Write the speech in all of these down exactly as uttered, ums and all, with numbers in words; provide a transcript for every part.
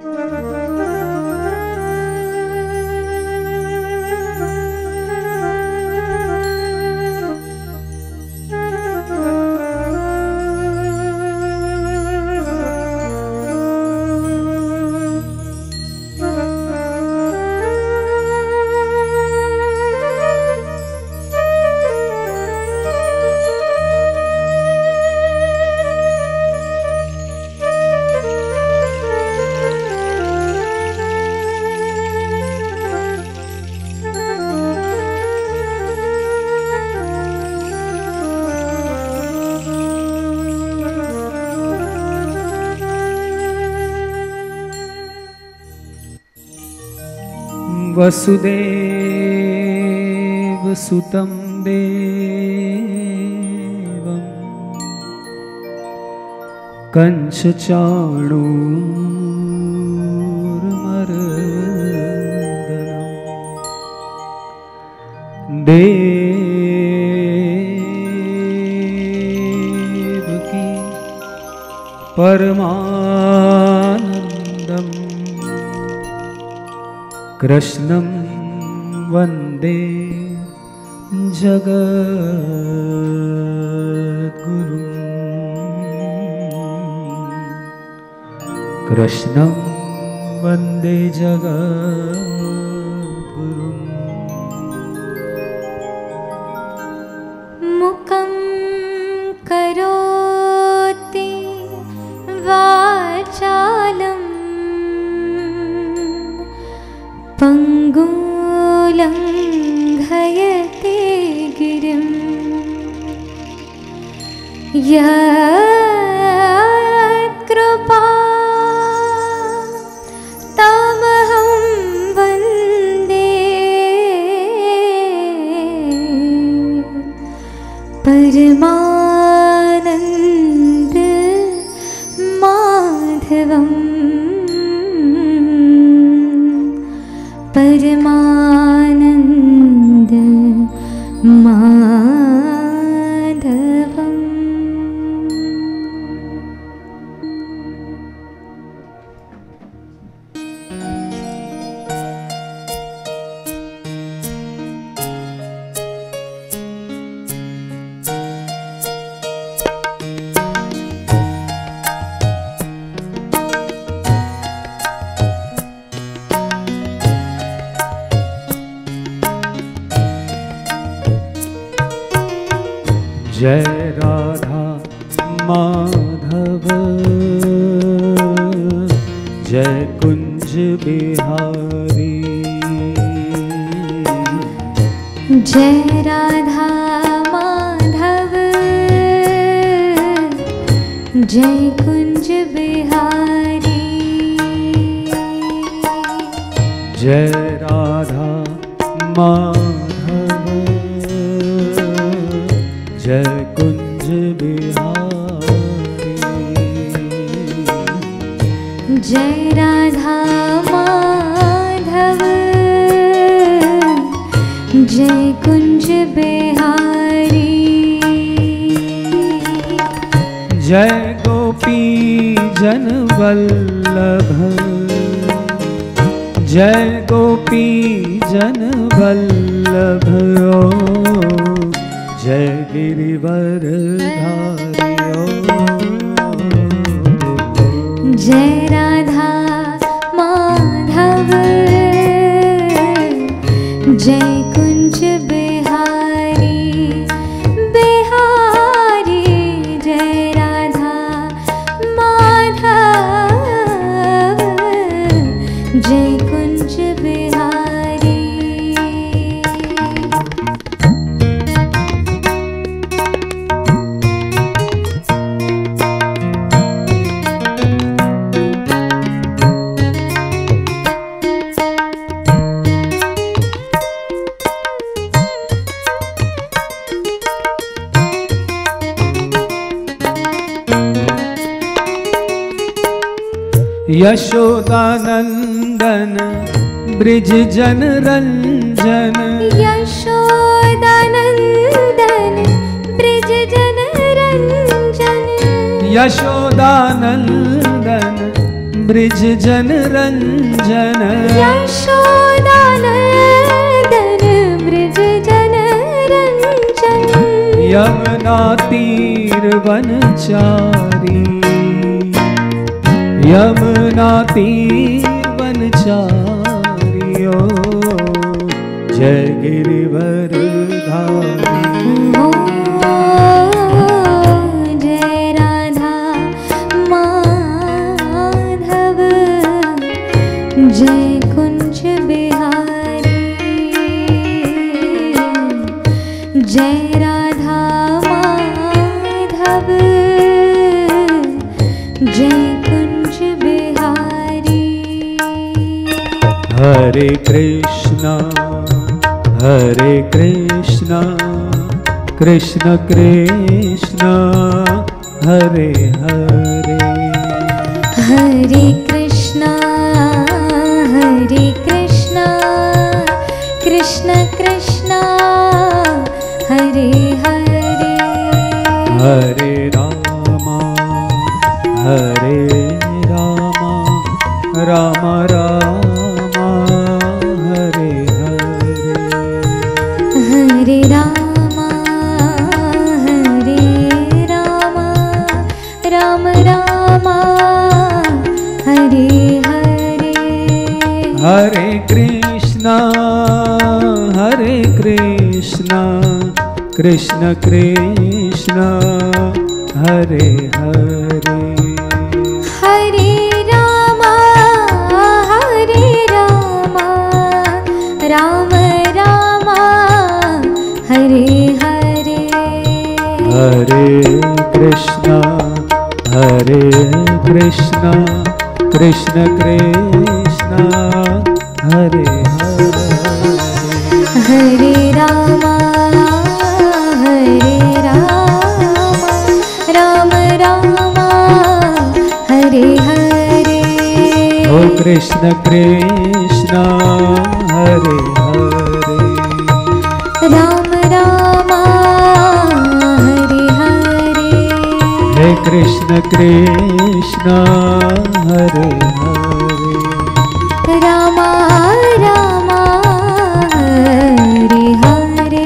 वसुदेव सुतं देवं कंसचाणूरमर्दनं देवकी परमानन्दम् कृष्णं वन्दे जगद्गुरुं कृष्णं वन्दे जगद्गुरुं मुखं करोति वाचालं पंगुलंघयते गिरिं यत्कृपा तमहं वन्दे परमानन्द माधवम् परमानन्द माधवम्। जय राधा माधव जय कुंज बिहारी जय राधा माधव जय कुंज बिहारी जय राधा माधव जय कुंज बिहारी जय राधा माधव जय कुंज बिहारी जय गोपी जन वल्लभ जय गोपी जन वल्लभ जय गिरिवरधारियो जय राधा माधव जय कुंज बिहारी बिहारी जय राधा माधव जय कुंज बिहारी यशोदानंदन ब्रिज जन रंजन यशोदानंदन ब्रिज जन रंजन यशोदानंदन ब्रिज जन रंजन यशोदानंदन ब्रिज जन रंजन यमुना तीर वनचारी यमुना तीर वनचारी ओ जय गिरिवर धारी ओ जय राधा माधव जय कुंज बिहारी जय राधा माधव जय कुंज बिहारी। हरे कृष्णा हरे कृष्णा कृष्ण कृष्ण हरे हरे हरे कृष्णा हरे कृष्णा कृष्ण कृष्णा हरे हरे हरे रामा हरे रामा राम रामा हरे हरे हरे रामा हरे रामा राम रामा हरे हरे हरे कृष्णा हरे कृष्णा कृष्ण कृष्ण हरे हरे हरे रामा हरे रामा राम रामा हरे हरे हरे कृष्णा हरे कृष्णा कृष्ण कृष्ण हरे हरे हरे रामा हरे रामा राम रामा हरे हरे ओ कृष्ण कृष्ण हरे हरे राम रामा हरे हरे हे कृष्ण कृष्ण हरे हरे रामा रामा हरे हरे।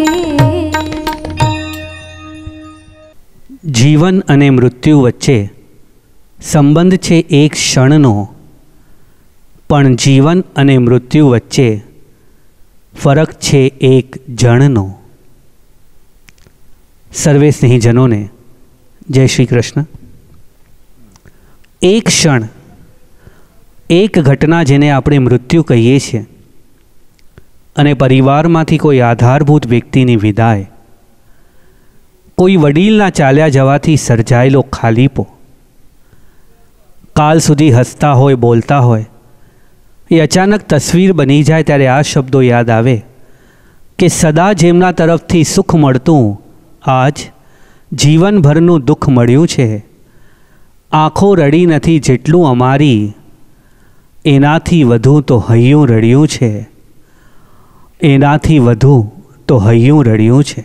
જીવન અને મૃત્યુ વચ્ચે સંબંધ છે એક ક્ષણનો, પણ જીવન અને મૃત્યુ વચ્ચે ફરક છે એક જણનો. સર્વે સ્નેહીજનોને જય શ્રી કૃષ્ણ. એક ક્ષણ, એક ઘટના જેને આપણે મૃત્યુ કહીએ છીએ, અને પરિવારમાંથી કોઈ આધારભૂત વ્યક્તિની વિદાય, કોઈ વડીલના ચાલ્યા જવાથી સર્જાયેલો ખાલીપો, કાલ સુધી હસતા હોય બોલતા હોય એ અચાનક તસવીર બની જાય ત્યારે આ શબ્દો યાદ આવે કે સદા જેમના તરફથી સુખ મળતું આજ જીવનભરનું દુઃખ મળ્યું છે. આંખો રડી નથી જેટલું અમારી, એનાથી વધુ તો હૈયું રડ્યું છે, એનાથી વધુ તો હૈયું રડ્યું છે.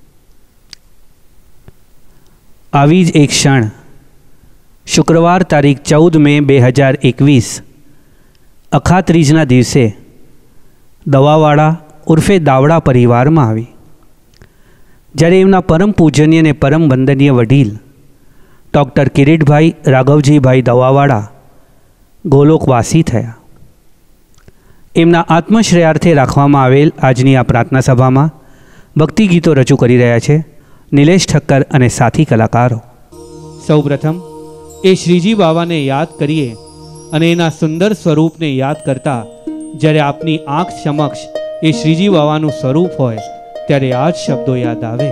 આવી જ એક ક્ષણ શુક્રવાર તારીખ ચૌદ મે બે હજાર એકવીસ અખાત્રીજના દિવસે દવાવાળા ઉર્ફે દાવડા પરિવારમાં આવી, જ્યારે એમના પરમ પૂજનીય અને પરમ વંદનીય વડીલ ડૉક્ટર કિરીટભાઈ રાઘવજીભાઈ દવાવાળા ગોલોકવાસી થયા. એમના આત્મશ્રેયાર્થે રાખવામાં આવેલ આજની આ પ્રાર્થના સભામાં ભક્તિ ગીતો રજૂ કરી રહ્યા છે નિલેશ ઠક્કર અને સાથી કલાકારો. સૌપ્રથમ એ શ્રીજી બાવાને યાદ કરીએ અને એના સુંદર સ્વરૂપને યાદ કરતા જ્યારે આપની આંખ સમક્ષ એ શ્રીજી બાવાનું સ્વરૂપ હોય ત્યારે આ જ શબ્દો યાદ આવે.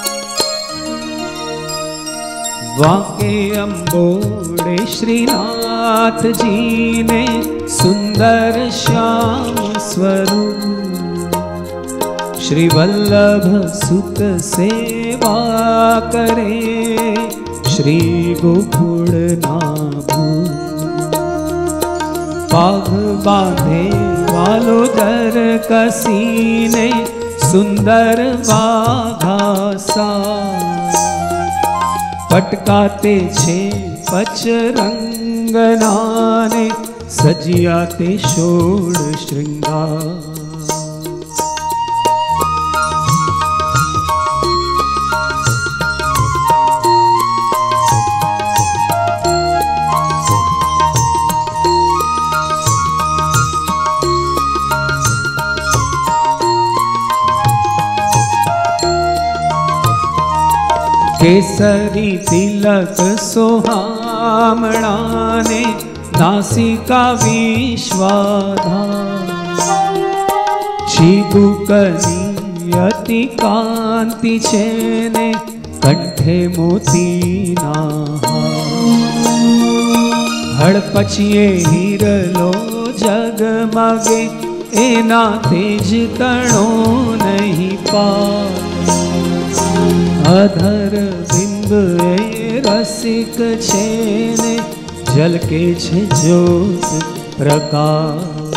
वाके अम्बोडे श्री नारायण नाथ जी ने सुंदर श्याम स्वरूप, श्री वल्लभ सुत सेवा करे, श्री गोकुल नाभू। पाग बांधे वालो दर कसीने, सुंदर बाघासा, पटकाते छे पचरंगनाने, सजियाते षोड़ श्रृंगार। केसरी तिलक सोहामणा ने, नासिका विश्वाधार। छीबुकनी अति कांति छे ने, कंठे मोतीना हार। हड़पचिए हीरलो जगमगे, एना तेज तणो नहीं पार। अधर बिंब ए रसिक छे ने, झलके छे ज्योत प्रकाश।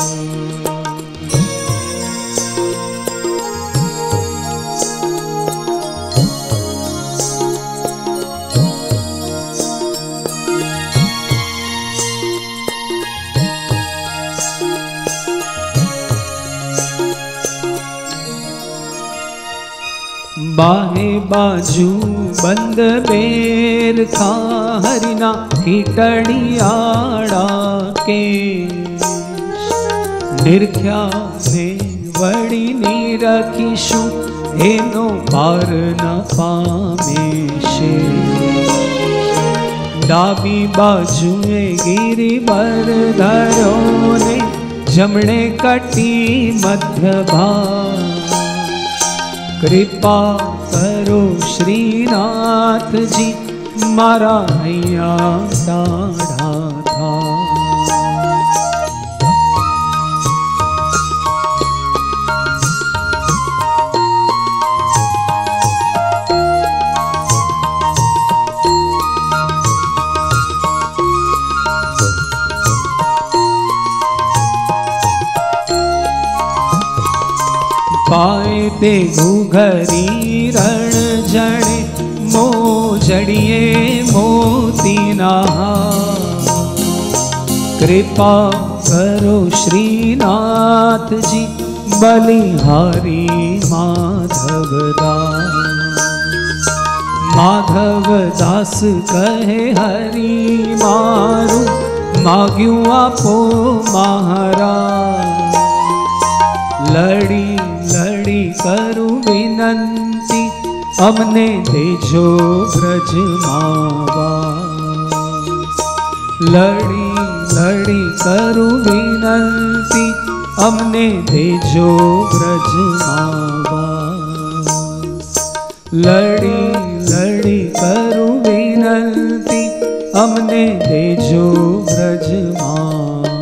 बाहे बाजू बंद बेर खा, हरिना कीटड़ियाड़ा के। निरख्या ने वड़ी नी रखीशु, एनो पार न पामे शे। डाबी बाजुए गिरिवर धरो ने, जमणे कटी मध्य भाग। कृपा करो श्रीनाथ जी, मारा हैया दाढ़ा था। पाए ते घूघरी रण जणे, मोजड़िए मोती नहार। कृपा करो श्रीनाथ जी, बलिहारी माधवदास। माधवदास कहे हरि मारू, माग्यू आपो महाराज। लड़ी लड़ी करूं विनंती, अमने देजो ब्रज मावास। लड़ी लड़ी करूं विनंती, अमने देजो ब्रज मावास। लड़ी लड़ी करूं विनंती, अमने देजो ब्रज मावास।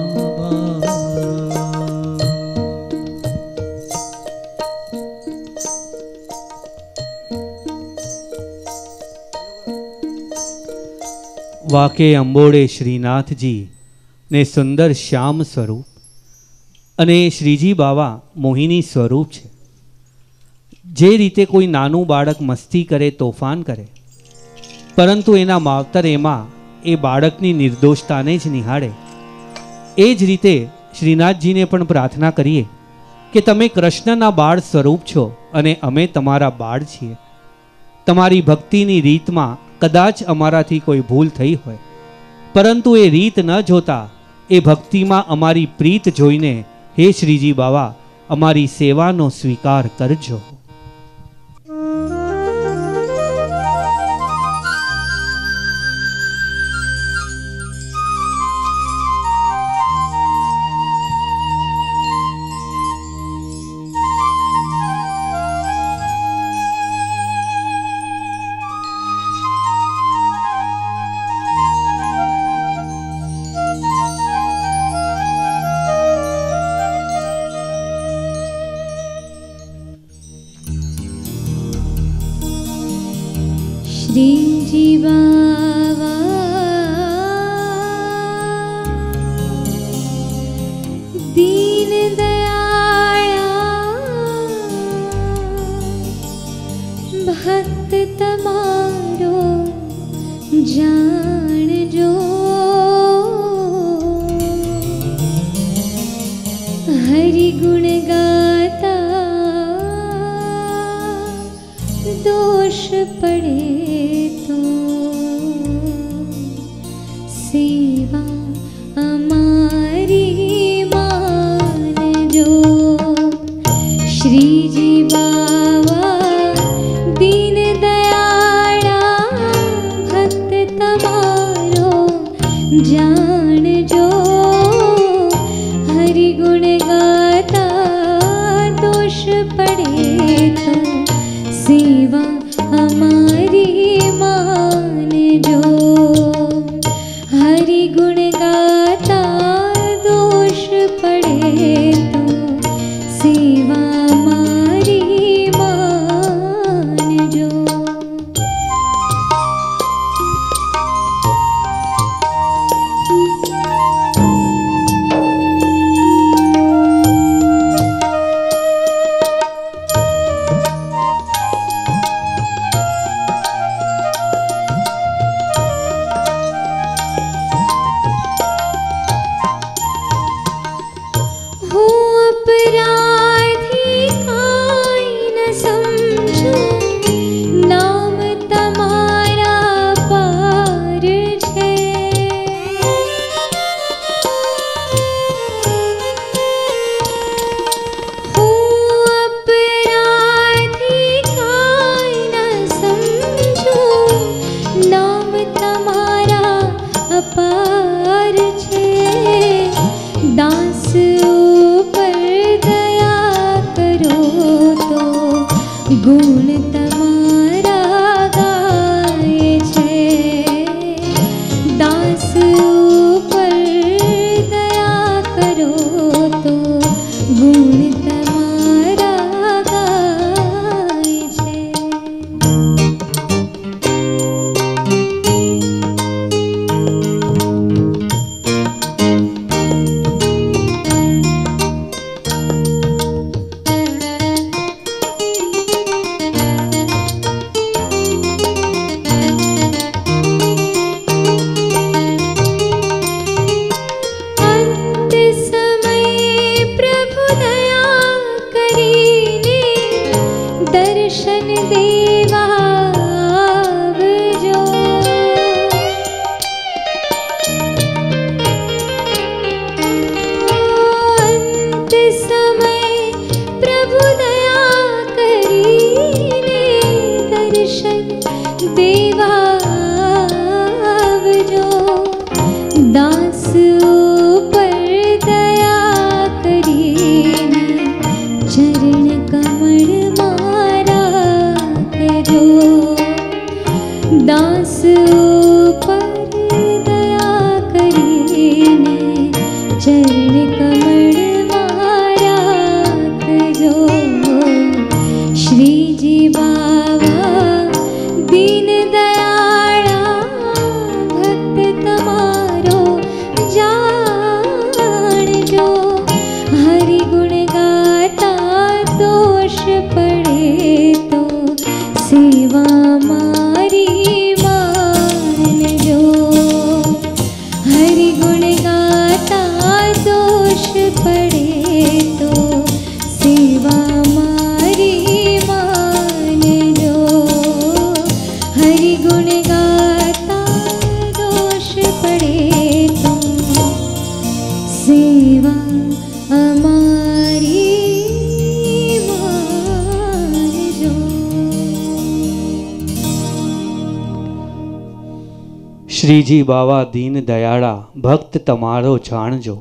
વાકે અંબોડે શ્રીનાથજી ને સુંદર શ્યામ સ્વરૂપ અને શ્રીજી બાવા મોહિની સ્વરૂપ છે. જે રીતે કોઈ નાનું બાળક મસ્તી કરે, તોફાન કરે, પરંતુ એના માવતર એમાં એ બાળકની નિર્દોષતાને જ નિહાળે, એ જ રીતે શ્રીનાથજીને પણ પ્રાર્થના કરીએ કે તમે કૃષ્ણના બાળ સ્વરૂપ છો અને અમે તમારા બાળ છીએ. તમારી ભક્તિની રીતમાં કદાચ અમારાથી કોઈ ભૂલ થઈ હોય, પરંતુ એ રીત ન જોતા એ ભક્તિમાં અમારી પ્રીત જોઈને હે શ્રીજી બાવા અમારી સેવાનો સ્વીકાર કરજો. गुण गाता दोष पड़े तो सेवा हमारी मान जो। श्री जी बाबा दीन दयाड़ा भक्त तमारो जान जो। हरि गुण गाता दोष पड़े तो सेवा हमारी मान जो। हरि गुण गाता दोष पड़े तो सेवा हमारी मान जो। हो अपराधी काई न समझो नाम तमारा पार छे। हो अपराधी काई न समझो नाम तमारा अपार छे। दास ऊपर दया करो तो गुण तमारा गाए छे। दास ऊपर दया करो तो गुण तमारा गाए छे। अंत समय प्रभु दया करीने दर्शन देवा आवजो। अंत समय प्रभु दया करीने दर्शन देवा आवजो। दास ऊपर दया करीने चरण कमल मारा करो। दास ऊपर दया करीने चरण कमल मारा करो। श्री जी बाबा दीन दयाड़ा भक्त तमारो जान जो। हरि गुण गाता दोष पड़े तो सेवा हमारी मान जो। हरि गुण गाता दोष पड़े तो सेवा हमारी मान जो। हरि गुण गाता दोष पड़े तो सेवा हमारी मान जो। શ્રીજી બાવા દીન દયાળા ભક્ત તમારો જાણજો.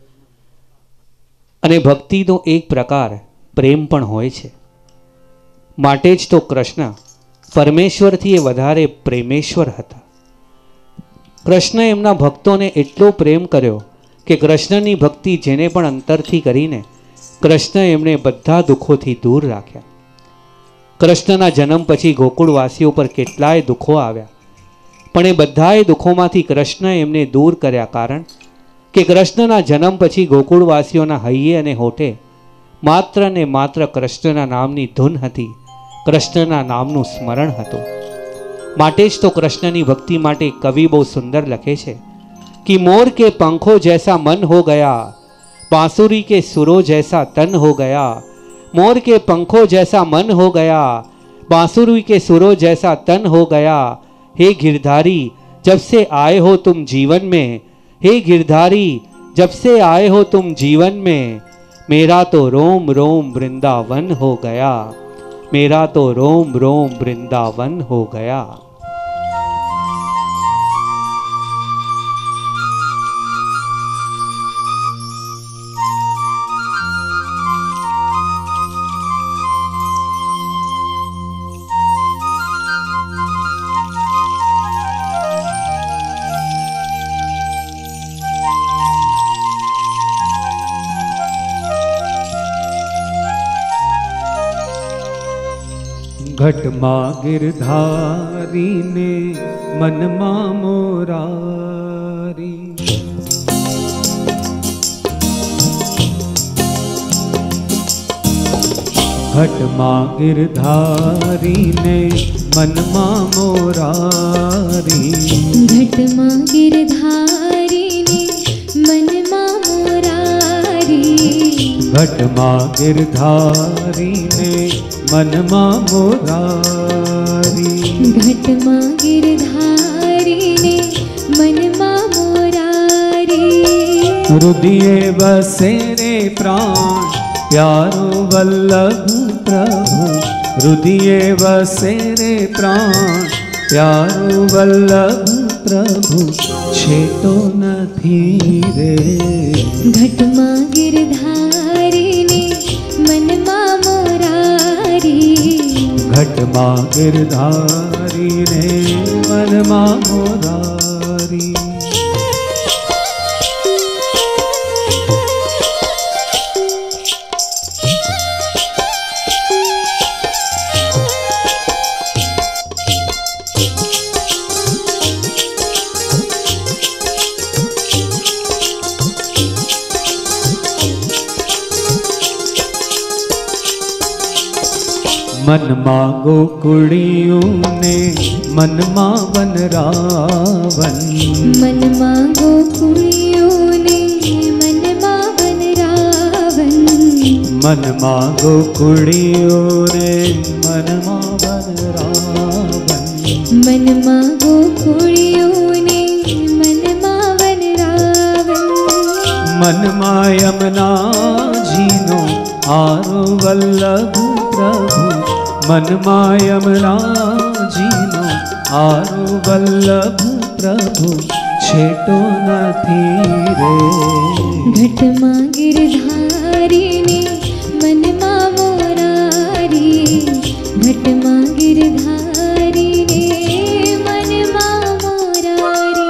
અને ભક્તિનો એક પ્રકાર પ્રેમ પણ હોય છે. માટે જ તો કૃષ્ણ પરમેશ્વરથી એ વધારે પ્રેમેશ્વર હતા. કૃષ્ણ એમના ભક્તોને એટલો પ્રેમ કર્યો કે કૃષ્ણની ભક્તિ જેને પણ અંતરથી કરીને કૃષ્ણ એમને બધા દુઃખોથી દૂર રાખ્યા. કૃષ્ણના જન્મ પછી ગોકુળવાસીઓ પર કેટલાય દુઃખો આવ્યા, પણ એ બધાય દુઃખોમાંથી કૃષ્ણ એમને દૂર કર્યા. કારણ કે કૃષ્ણના જન્મ પછી ગોકુળવાસીઓના હૈયે અને હોઠે માત્ર ને માત્ર કૃષ્ણના નામની ધૂન હતી, કૃષ્ણના નામનું સ્મરણ હતું. માટે જ તો કૃષ્ણની ભક્તિ માટે કવિ બહુ સુંદર લખે છે कि मोर के पंखों जैसा मन हो गया, बांसुरी के सुरों जैसा तन हो गया, मोर के पंखों जैसा मन हो गया, बांसुरी के सुरों जैसा तन हो गया। हे गिरधारी जब से आए हो तुम जीवन में, हे गिरधारी जब से आए हो तुम जीवन में, मेरा तो रोम रोम वृंदावन हो गया, मेरा तो रोम रोम वृंदावन हो गया। घटमा गिरधारी ने मनमा मोरारी, घटमा गिरधारी ने मनमा मोरारी, घटमा गिरधारी ने मनमा मोरारी, घटमा गिरधारी ने मनमा मोरारी, घटमा गिरधारी ने मनमा मोरारी। हृदय बसे रे प्राण प्यारो वल्लभ प्रभु, हृदय बसे रे प्राण प्यारो वल्लभ प्रभु, छेटो नथी रे। घटमा गिरधारी ने मनमा मोरारी, घटमा गिरधारी ने मनमा मोरारी। मनमा गोकुड़ियों ने मनमा बन रावण, मनमा गोकुड़ियों ने मनमा बन रावण, मनमा गोकुड़ियों ने मनमा बन रावण, मनमा गोकुड़ियों ने मनमा बन रावण। मनमा यमुना जीनो आरो वल्लभ प्रभु, मनमा यमुना जीनो आरो वल्लभ प्रभु, छेटो नथी रे। घटमा गिरधारी ने मनमा मोरारी, घटमा गिरधारी ने मनमा मोरारी।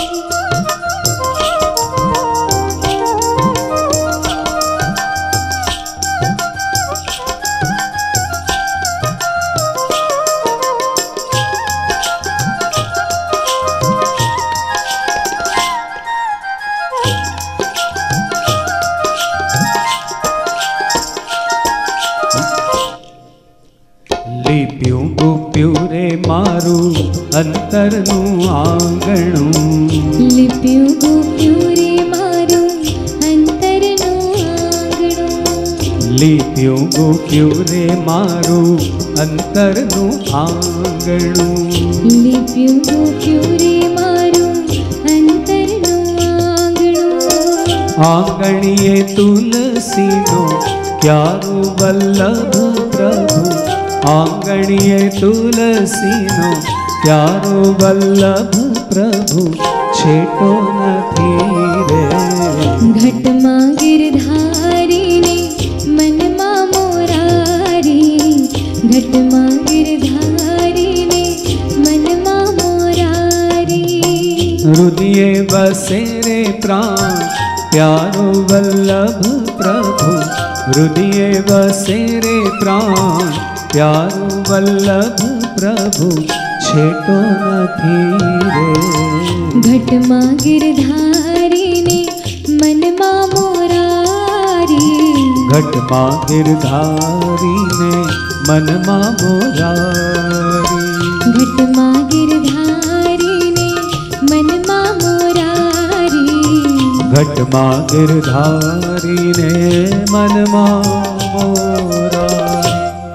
લીપ્યું ગુપ્યું રે મારું અંતરનું આંગણું, लिप्યું गुप्યું रे माરું અંતરનું આંગણું, લીપ્યું ગુપ્યું રે મારું અંતરનું આંગણું, लिप्યું गुप्યું रे माરું અંતરનું આંગણું। આંગણીએ તુલસીનો ક્યારો વલ્લભ પ્રભુ, આંગણીએ તુલસીનો ક્યારો વલ્લભ પ્રભુ, છેટો નથી રે। घटमा गिरधारी ने मनमा मोरारी, घटमा गिरधारी ने मनमा मोरारी। हृदय बसे रे प्राण प्यारो वल्लभ प्रभु, हृदय बसे रे प्राण प्यारो वल्लभ प्रभु, छेटो नथी रे। घटमा गिरधारी ने मनमा मोरारी, घटमा गिरधारी ने मनमा मोरारी, घटमा गिरधारी ने मनमा मोरारी, ઘટમાં ગિરધારીને મનમાં મોરારી.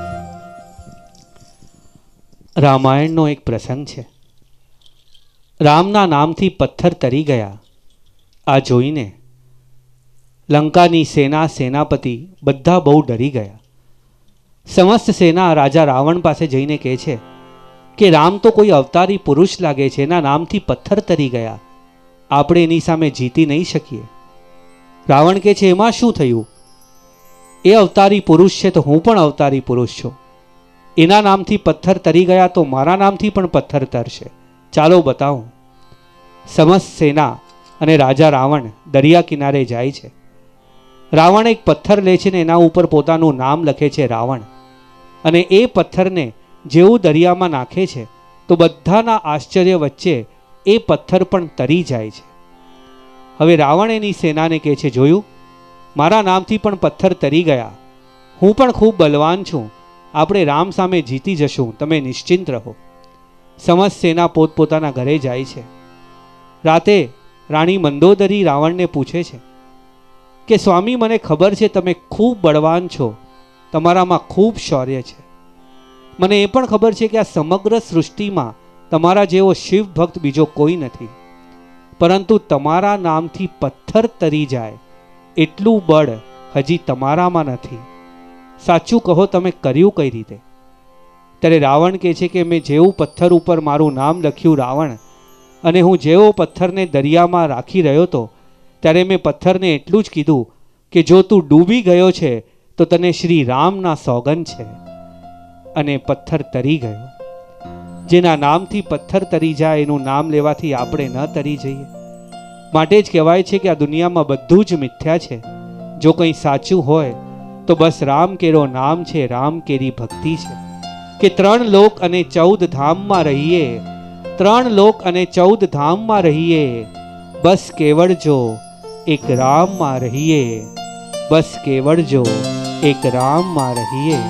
રામાયણનો એક પ્રસંગ છે. રામના નામથી પથ્થર તરી ગયા. આ જોઈને લંકાની સેના, સેનાપતિ બધા બહુ ડરી ગયા. સમસ્ત સેના રાજા રાવણ પાસે જઈને કહે છે કે રામ તો કોઈ અવતારી પુરુષ લાગે છે, એના નામથી પથ્થર તરી ગયા, આપણે એની સામે જીતી નહીં શકીએ. રાવણ કહે છે એમાં શું થયું? એ અવતારી પુરુષ છે તો હું પણ અવતારી પુરુષ છું. એના નામથી પથ્થર તરી ગયા તો મારા નામથી પણ પથ્થર તરશે. ચાલો બતાવું. સમસ્ત સેના અને રાજા રાવણ દરિયા કિનારે જાય છે. રાવણ એક પથ્થર લે છે ને એના ઉપર પોતાનું નામ લખે છે રાવણ. અને એ પથ્થરને જેવું દરિયામાં નાખે છે તો બધાના આશ્ચર્ય વચ્ચે એ પથ્થર પણ તરી જાય છે. હવે રાવણ એની સેનાને કહે છે, જોયું, મારા નામથી પણ પથ્થર તરી ગયા, હું પણ ખૂબ બલવાન છું, આપણે રામ સામે જીતી જશું, તમે નિશ્ચિંત રહો. સમસ્ત સેના પોતપોતાના ઘરે જાય છે. રાતે રાણી મંદોદરી રાવણને પૂછે છે કે સ્વામી, મને ખબર છે તમે ખૂબ બળવાન છો, તમારામાં ખૂબ શૌર્ય છે. મને એ પણ ખબર છે કે આ સમગ્ર સૃષ્ટિમાં તમારા જેવો શિવ ભક્ત બીજો કોઈ નથી, પરંતુ તમારા નામથી પથ્થર તરી જાય એટલું બળ હજી તમારામાં નથી. સાચું કહો, તમે કર્યું કઈ રીતે? ત્યારે રાવણ કહે છે કે મેં જેવું પથ્થર ઉપર મારું નામ લખ્યું રાવણ, અને હું જેવો પથ્થરને દરિયામાં રાખી રહ્યો હતો ત્યારે મેં પથ્થરને એટલું જ કીધું કે જો તું ડૂબી ગયો છે તો તને શ્રી રામના સોગંદ છે. અને પથ્થર તરી ગયો. જેના નામથી પથ્થર તરી જાય એનું નામ લેવાથી આપણે ન તરી જઈએ. માટે જ કહેવાય છે કે આ દુનિયામાં બધું જ મિથ્યા છે. જો કંઈ સાચું હોય તો બસ રામ કેરો નામ છે, રામ કેરી ભક્તિ છે. કે ત્રણ લોક અને ચૌદ ધામમાં રહીએ, ત્રણ લોક અને ચૌદ ધામમાં રહીએ, બસ કેવળ જો એક રામમાં રહીએ, બસ કેવળ જો એક રામમાં રહીએ.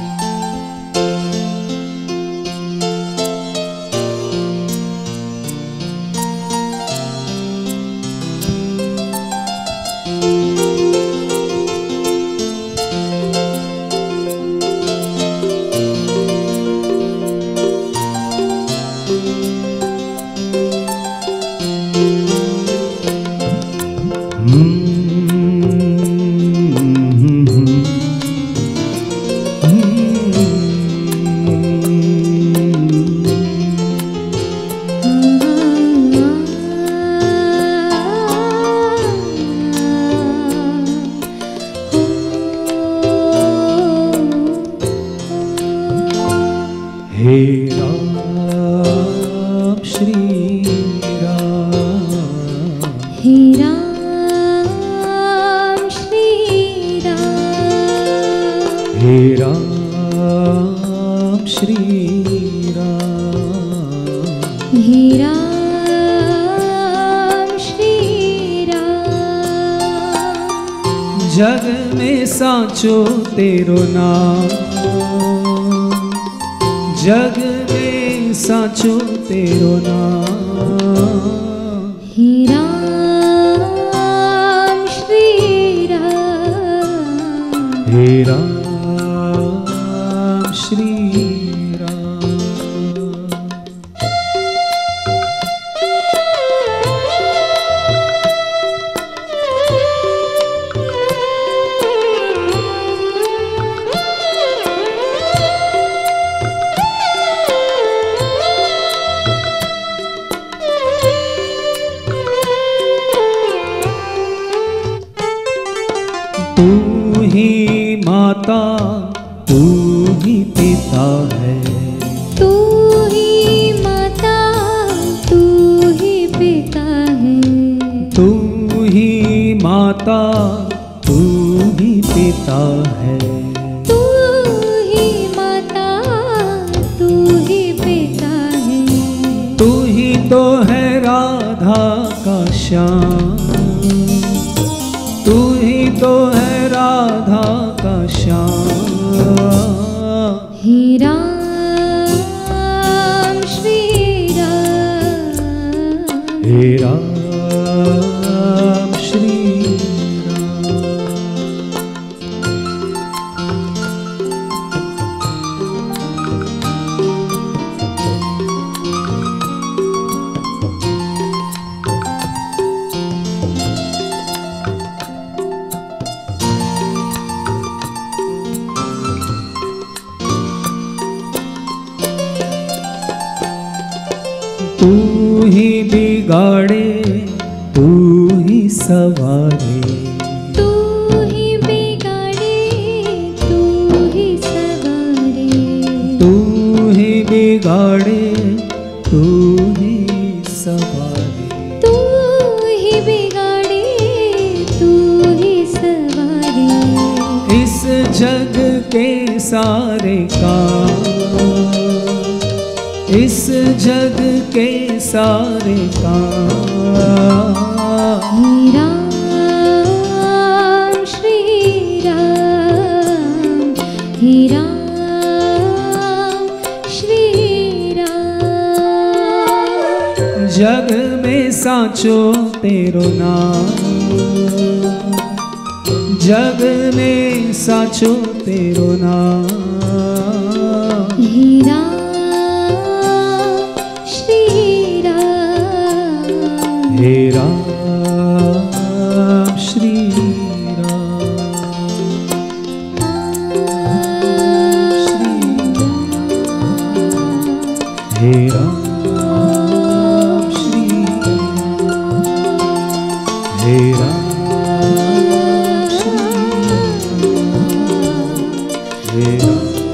हे राम श्री राम, हे राम श्री राम, हे राम श्री राम, हे राम श्री राम. जग में साचो तेरो नाम, जग में साचो तेरो नाम, हे राम श्री राम, हे राम श्री राम. तू ही माता, तू ही पिता है, तू ही माता, तू ही पिता है, तू ही माता, तू ही पिता है, तू ही माता, तू ही पिता है, तू ही तो है राधा का श्याम, तू ही तो है राधा का श्याम. हे राम श्री राम, हे राम श्री बिगाड़े तू ही सवारे, तू ही बिगाड़े तू ही सवारे, तू ही बिगाड़े तू ही सवारे, तू ही बिगाड़े तू ही सवारे। इस जग के सारे काम, इस जग के सारे काम, हे राम श्री राम, हे राम श्री राम। जग में साचो तेरो नाम, जग में साचो तेरो नाम, हे राम श्री राम, हे राम श्री राम, श्री राम, हे राम श्री राम, हे राम श्री राम, हे राम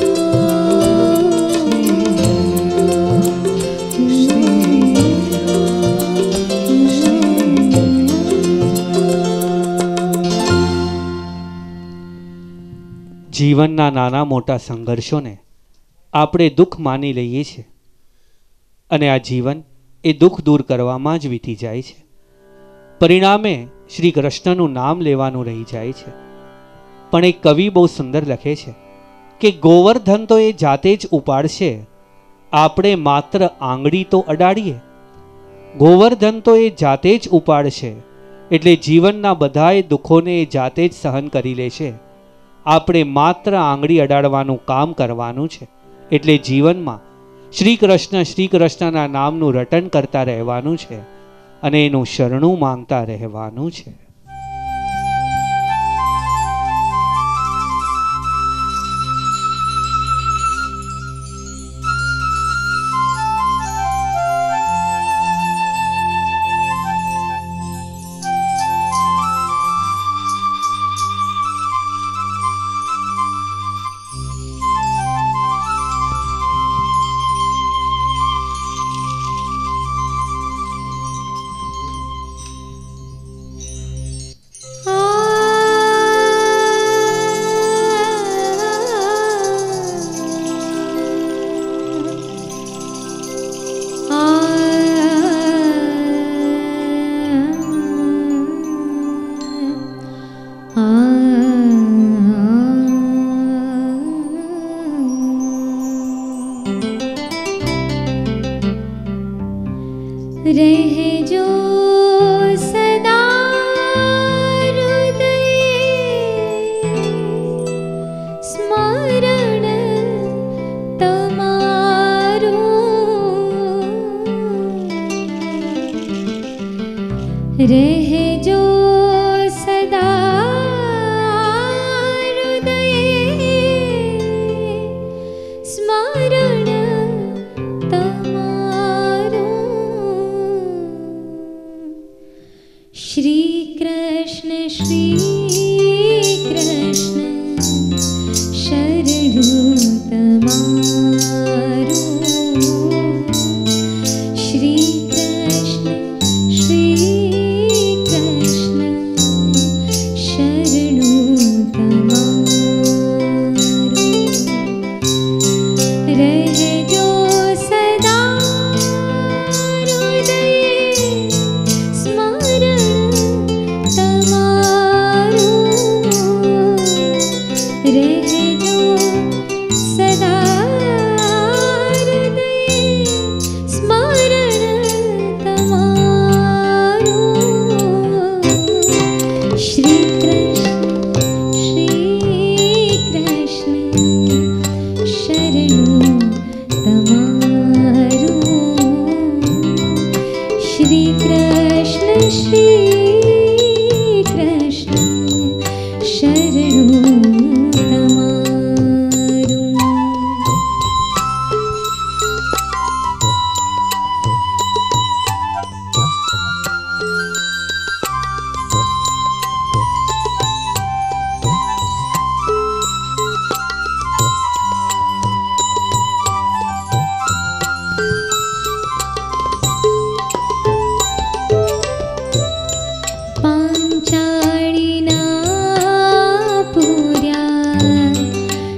જીવનના નાના મોટા સંઘર્ષોને આપણે દુઃખ માની લઈએ છીએ અને આ જીવન એ દુઃખ દૂર કરવામાં જ વીતી જાય છે. પરિણામે શ્રી કૃષ્ણનું નામ લેવાનું રહી જાય છે. પણ એક કવિ બહુ સુંદર લખે છે કે ગોવર્ધન તો એ જાતે જ ઉપાડશે, આપણે માત્ર આંગળી તો અડાડીએ. ગોવર્ધન તો એ જાતે જ ઉપાડશે, એટલે જીવનના બધાય દુઃખોને એ જાતે જ સહન કરી લેશે. આપણે માત્ર આંગળી અડાડવાનું કામ કરવાનું છે. એટલે જીવનમાં શ્રી કૃષ્ણ શ્રી કૃષ્ણના નામનું રટન કરતા રહેવાનું છે અને એનું શરણું માંગતા રહેવાનું છે.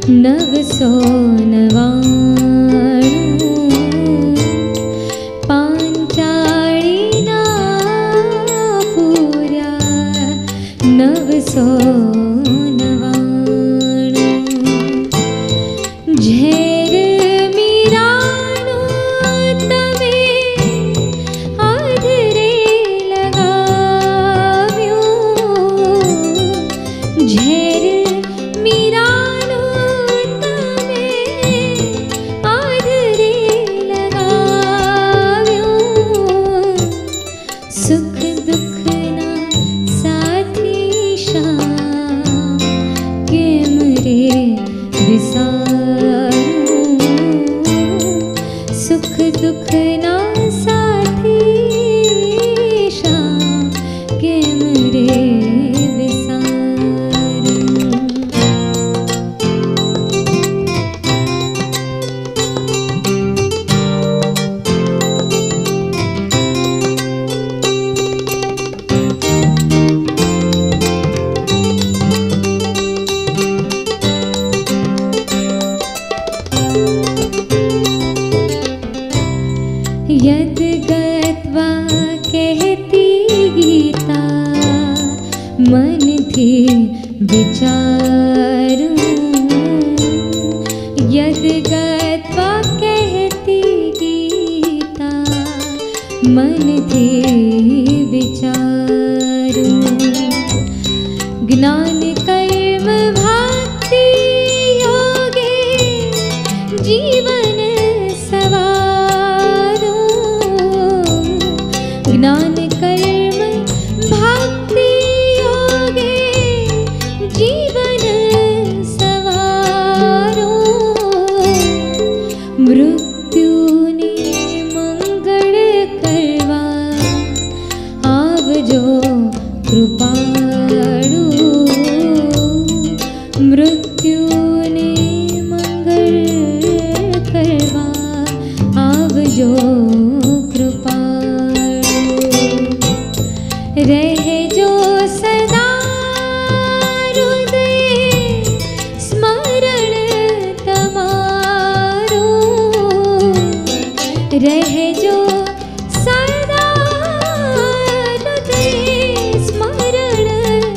नवसो नवाणुं પાંચાળીના પૂર્યા નવસો નવાણું ઝેર મીરાનું તમે આધરે લગાવ્યું ઝેર મીરાનું તમે આધરે લગાવ્યું સુખ દુઃખના સાથી શા કેમ રે વિસારું સુખ દુઃખના સાથી શા કેમ રે વિસારું यद गत्वा कहती गीता मन थी विचारूं यद गत्वा कहती गीता मन थी विचारूं ज्ञान कर्म भक्ति योगे जीवन सवारो ज्ञान कर्म भक्ति योगे जीवन सवारो मृत्युने मंगल करवा आवजो कृपाळु मृत्युने मंगल करवा आवजो कृपाळु रहजो सदा हृदय स्मरण तमारो रहजो सदा हृदय स्मरण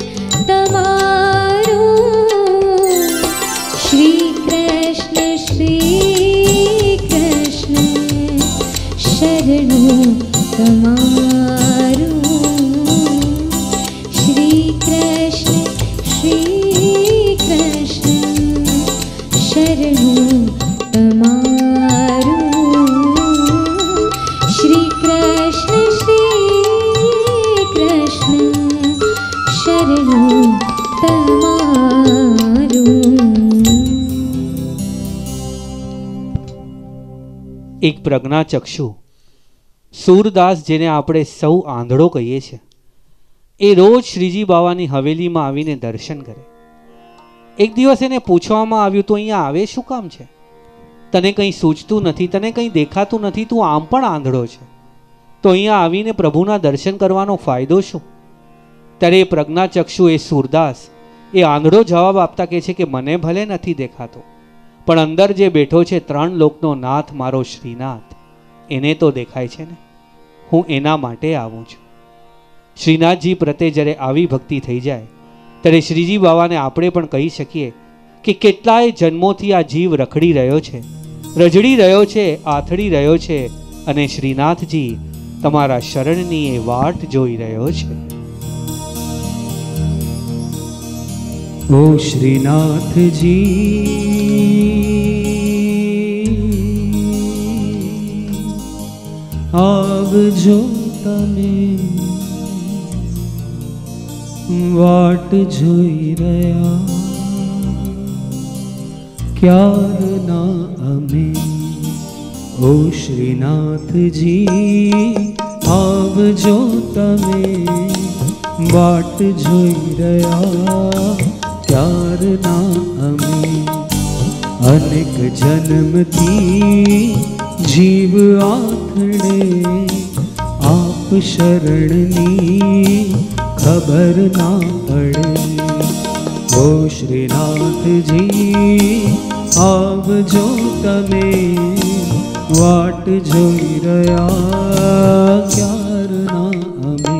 तमारो श्री कृष्ण श्री कृष्ण शरणु तमारो श्री कृष्ण श्री कृष्ण शरणु तमारो श्री कृष्ण श्री कृष्ण शरणु तमारो। એક પ્રજ્ઞાચક્ષુ સૂરદાસ જેને આપણે સૌ આંધળો કહીએ છીએ એ રોજ શ્રીજી બાવાની હવેલીમાં આવીને દર્શન કરે. એક દિવસ એને પૂછવામાં આવ્યું તો અહીંયા આવે શું કામ છે? તને કંઈ સૂચતું નથી, તને કંઈ દેખાતું નથી, તું આમ પણ આંધળો છે, તો અહીંયા આવીને પ્રભુના દર્શન કરવાનો ફાયદો શું? ત્યારે એ પ્રજ્ઞાચક્ષુ એ સૂરદાસ એ આંધળો જવાબ આપતા કહે છે કે મને ભલે નથી દેખાતો પણ અંદર જે બેઠો છે ત્રણ લોકનો નાથ મારો શ્રીનાથ એને તો દેખાય છે ને, હું એના માટે આવું છું. શ્રીનાથજી પ્રત્યે જ્યારે આવી ભક્તિ થઈ જાય ત્યારે શ્રીજી બાવાને આપણે પણ કહી શકીએ કે કેટલાય જન્મોથી આ જીવ રખડી રહ્યો છે, રજડી રહ્યો છે, આથડી રહ્યો છે અને શ્રીનાથજી તમારા શરણની એ વાટ જોઈ રહ્યો છે. ओ श्रीनाथ जी आवजो तमे वाट जोई रया क्याરના અમે ओ श्रीनाथ जी आवजो तमे वाट जोई रया क्याરના અમે अनेक जन्मथी जीव आथड़े आप शरणनी खबर ना पड़े. ओ ओ श्रीनाथ जी आवजो तमे वाट जोई रया क्यारना अमे।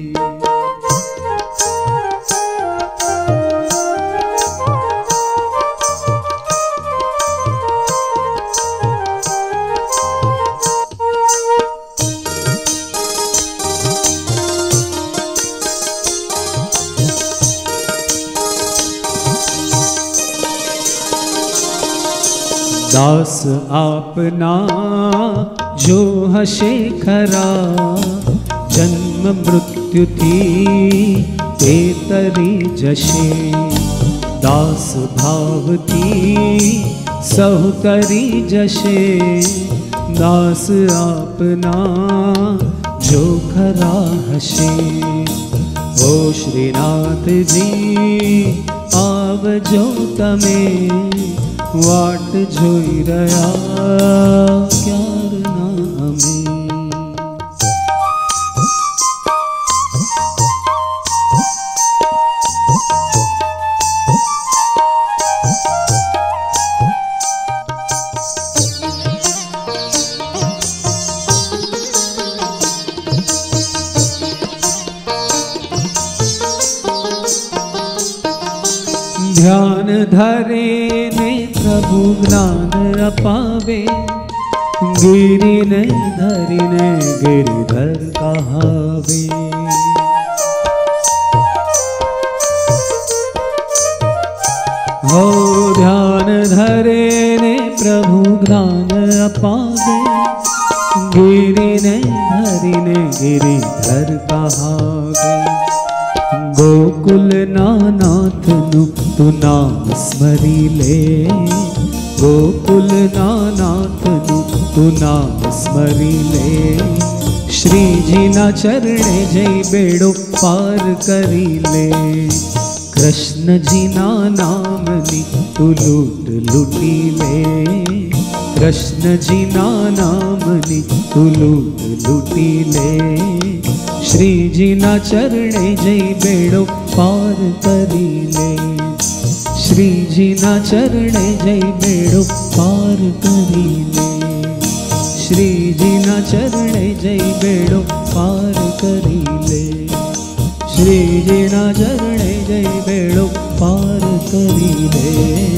दास आपना जो हशे खरा जन्म मृत्यु थी ते तरी जशे। दास भाव थी सहु तरी जशे दास आपना जो खरा हशे। ओ श्रीनाथ जी आवजो तमे वाट जोई रया क्यारना अमे। ध्यान धरे ने प्रभु ज्ञान अपावे गिरि ने धरि ने गिरिधर कहावे। हो ध्यान धरे ने प्रभु ज्ञान अपावे गिरि ने धरि ने गिरिधर कहावे। गोकुल नाथ नु तू नाम स्मरी ले गोकुल नाथ नु तू नाम स्मरी ले। श्री जी ना चरणे जई बेड़ो पार करी ले। कृष्ण जी ना नाम नी तू लूट लूटी ले। कृष्ण जी ना नाम नी तू लूट लूटी ले। श्री जी ना चरणे जई बेड़ो पार करी ले। श्री जी ना चरणे जई बेड़ो पार करी ले। श्री जी ना चरणे जई बेड़ो पार करी ले। श्री जी ना चरणे जई बेड़ो पार करी ले।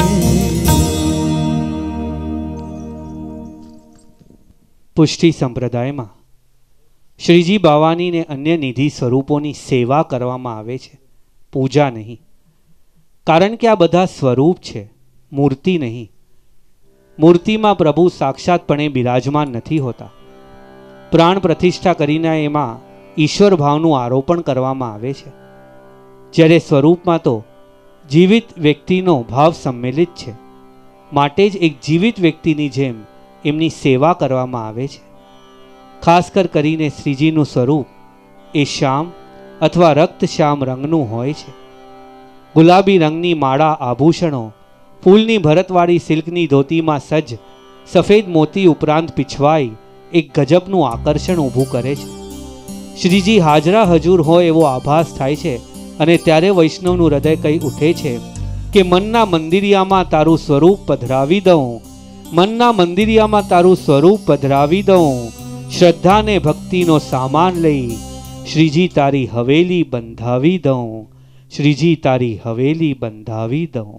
પુષ્ટિ સંપ્રદાયમાં શ્રીજી બાવાની ને અન્ય નિધિ સ્વરૂપોની સેવા કરવામાં આવે છે, પૂજા નહીં. કારણ કે આ બધા સ્વરૂપ છે, મૂર્તિ નહીં. મૂર્તિમાં પ્રભુ સાક્ષાતપણે બિરાજમાન નથી હોતા. પ્રાણ પ્રતિષ્ઠા કરીને એમાં ઈશ્વર ભાવનું આરોપણ કરવામાં આવે છે, જ્યારે સ્વરૂપમાં તો જીવિત વ્યક્તિનો ભાવ સંમેલિત છે. માટે જ એક જીવિત વ્યક્તિની જેમ એમની સેવા કરવામાં આવે છે. ખાસ કર કરીને શ્રીજીનું સ્વરૂપ એ શ્યામ અથવા રક્ત શ્યામ રંગનું હોય છે. ગુલાબી રંગની માળા આભૂષણો, ફૂલની ભરતવાળી સિલ્કની ધોતીમાં સજ્જ સફેદ મોતી ઉપરાંત પીછવાઈ એક ગજબનું આકર્ષણ ઊભું કરે છે. શ્રીજી હાજરા હજુર હોય એવો આભાસ થાય છે અને ત્યારે વૈષ્ણવનું હૃદય કહી ઉઠે છે કે મનના મંદિરિયામાં તારું સ્વરૂપ પધરાવી દઉં, મનના મંદિરિયામાં તારું સ્વરૂપ પધરાવી દઉં. શ્રદ્ધા ને ભક્તિનો સામાન લઈ શ્રીજી તારી હવેલી બંધાવી દઉં, શ્રીજી તારી હવેલી બંધાવી દઉં.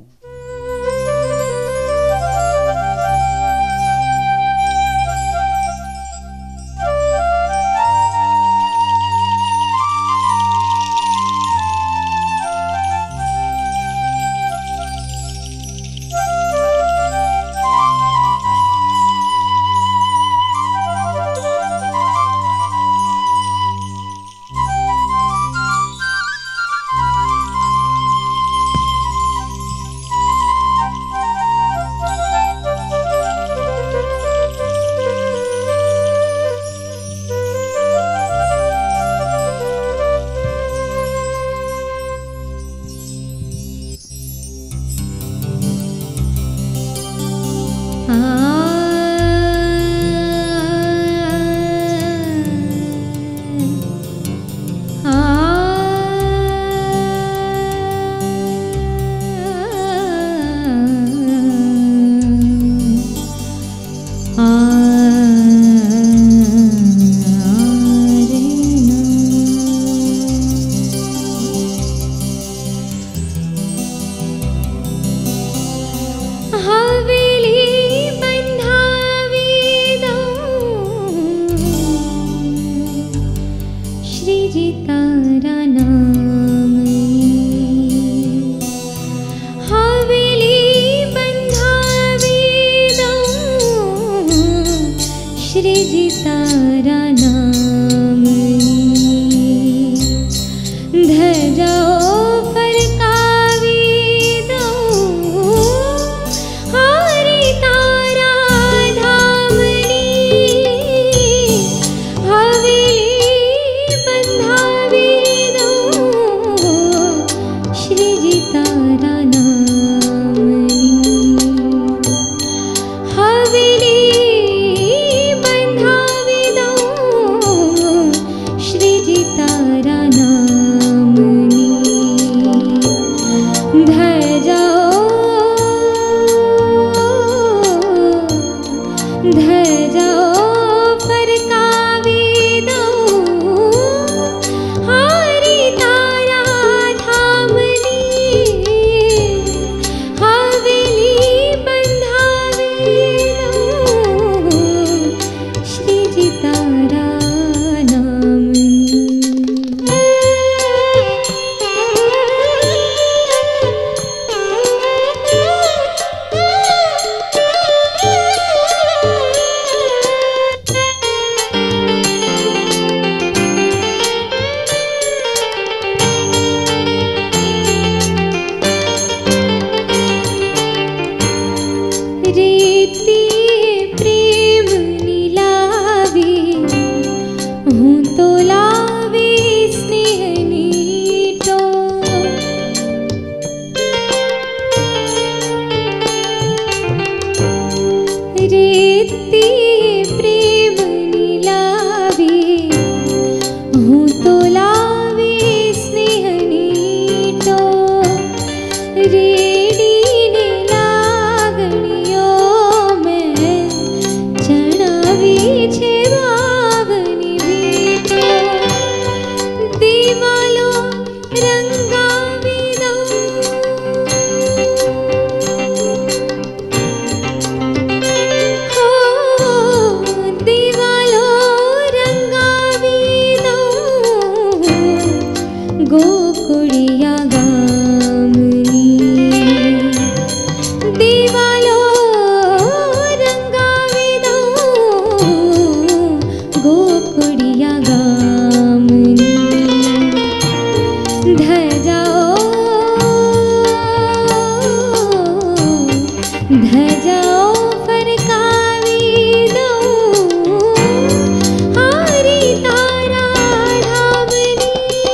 धजाओ फरकावी दऊं हारी तारा ढावनी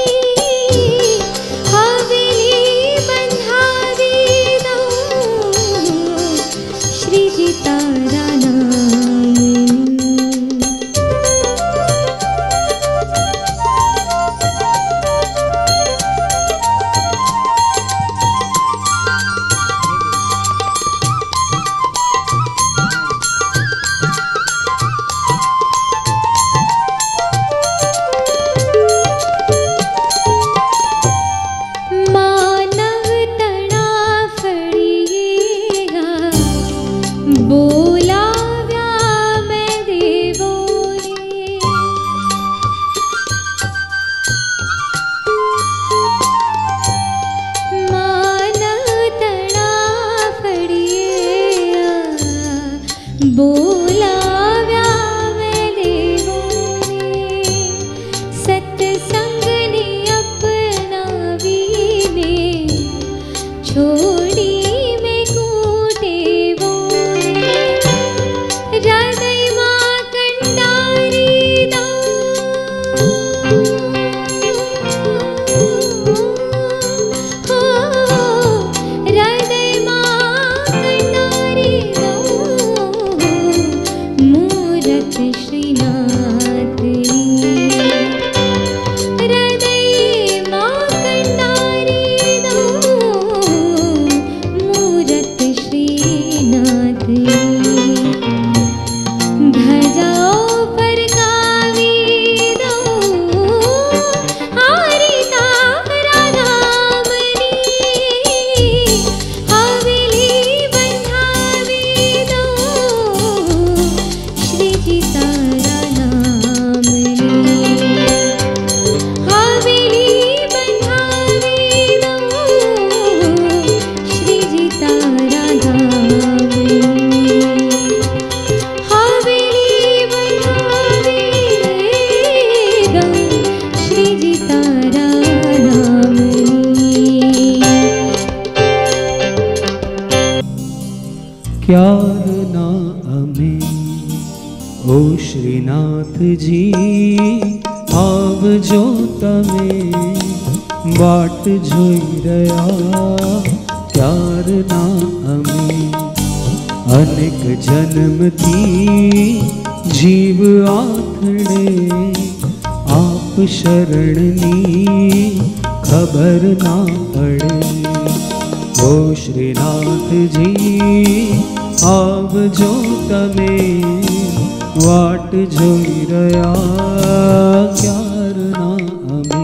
हवेली बंधावी दऊं श्रीजी तारा क्यार ना अमे ओ श्रीनाथ जी आवजो तमे बाट जोई रया क्यार ना अमे अनेक जन्म थी जीव आथड़े आप शरणनी खबर ना पड़े ओ श्रीनाथ जी आवजो तमे वाट जोई रया क्यार ना अमे।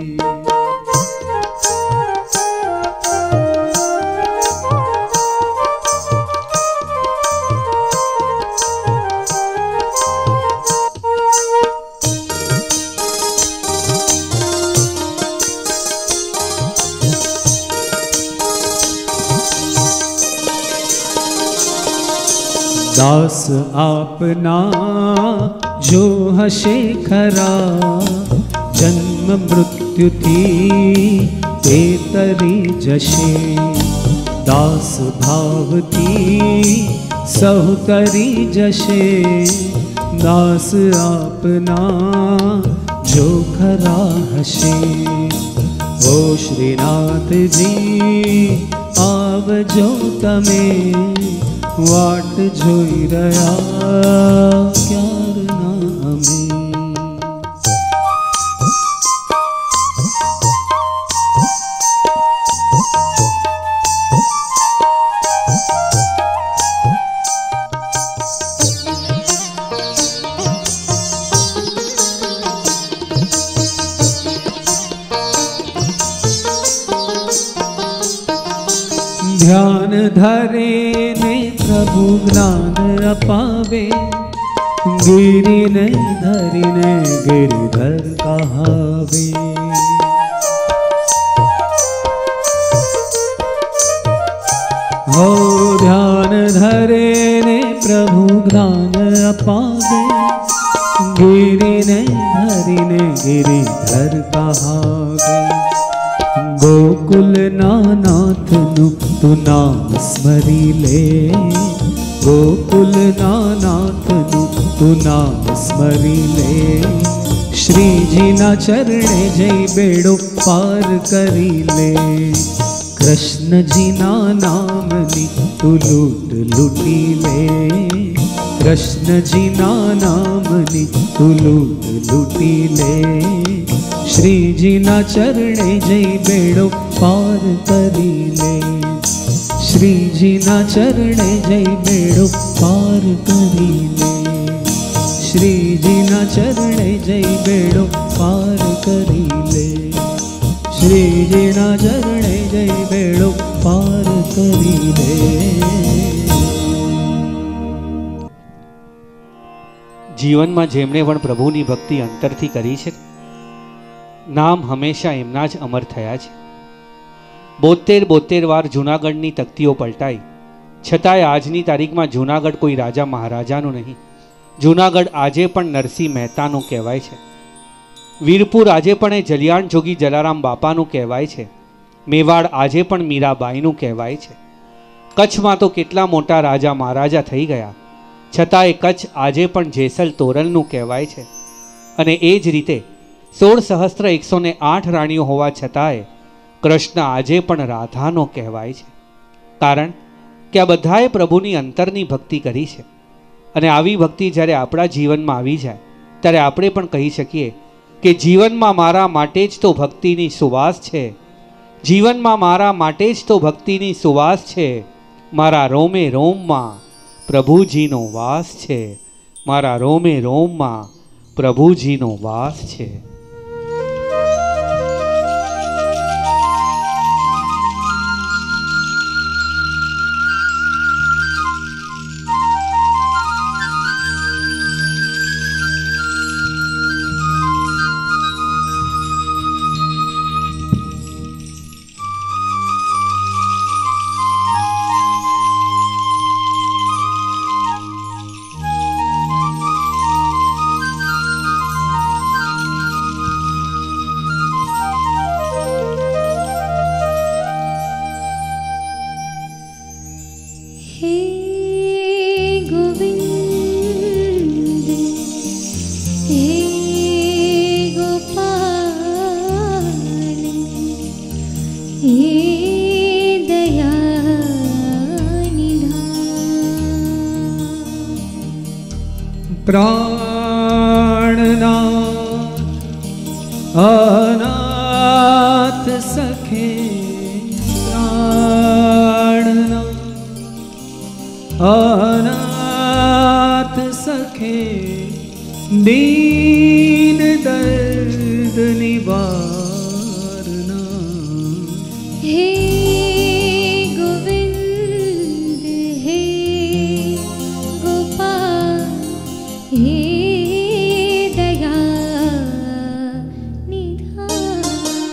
दास आपना जो हशे खरा जन्म मृत्यु थी ते तरी जशे दास भाव थी सहु तरी जशे दास आपना जो खरा हशे ओ श्रीनाथ जी आवजो तमे वाट जोई रया क्यार ना अमे। ध्यान धरे ने प्रभु ज्ञान अपावे गिरि ने धरि ने गिरिधर कहावे हो ध्यान धरे ने प्रभु ज्ञान अपावे गिरि ने धरि ने गिरिधर कहावे। गोकुल ગોકુલનાથનું તું નામ સ્મરી લે, ગોકુલનાથનું તું નામ સ્મરી લે. શ્રીજીના ચરણે જઈ બેડો પાર કરી લે. કૃષ્ણજીના નામની તું લૂંટ લૂંટી લે, કૃષ્ણજીના નામની તું લૂંટ લૂંટી લે. શ્રીજીના ચરણે જઈ બેડો પાર કરી લે, શ્રીજીના ચરણે જઈ બેડો પાર કરી લે, શ્રીજીના ચરણે જઈ બેડો પાર કરી લે, શ્રીજીના ચરણે જઈ બેડો પાર કરી લે. જીવનમાં જેમણે પણ પ્રભુની ભક્તિ અંતરથી કરી છે, નામ હંમેશા એમના જ અમર થયા છે. બોતેર બોતેર વાર જૂનાગઢની તકતીઓ પલટાઈ, છતાંય આજની તારીખમાં જૂનાગઢ કોઈ રાજા મહારાજાનું નહીં. જૂનાગઢ આજે પણ નરસિંહ મહેતાનું કહેવાય છે. વીરપુર આજે પણ એ જલિયાણ જોગી જલારામ બાપાનું કહેવાય છે. મેવાડ આજે પણ મીરાબાઈનું કહેવાય છે. કચ્છમાં તો કેટલા મોટા રાજા મહારાજા થઈ ગયા, છતાં એ કચ્છ આજે પણ જેસલ તોરલનું કહેવાય છે. અને એ જ રીતે સોળ સહસ્ત્ર એકસો ને આઠ રાણીઓ હોવા છતાંય કૃષ્ણ આજે પણ રાધાનો કહેવાય છે. કારણ કે આ બધાએ પ્રભુની અંતરની ભક્તિ કરી છે. અને આવી ભક્તિ જ્યારે આપણા જીવનમાં આવી જાય ત્યારે આપણે પણ કહી શકીએ કે જીવનમાં મારા માટે જ તો ભક્તિની સુવાસ છે, જીવનમાં મારા માટે જ તો ભક્તિની સુવાસ છે. મારા રોમે રોમમાં પ્રભુજીનો વાસ છે, મારા રોમે રોમમાં પ્રભુજીનો વાસ છે. प्राणनाथ अनाथ सखे, प्राणनाथ अनाथ सखे, दीन दर्द निवारना. हे गोविंद हे गोपाल हे दया निधान.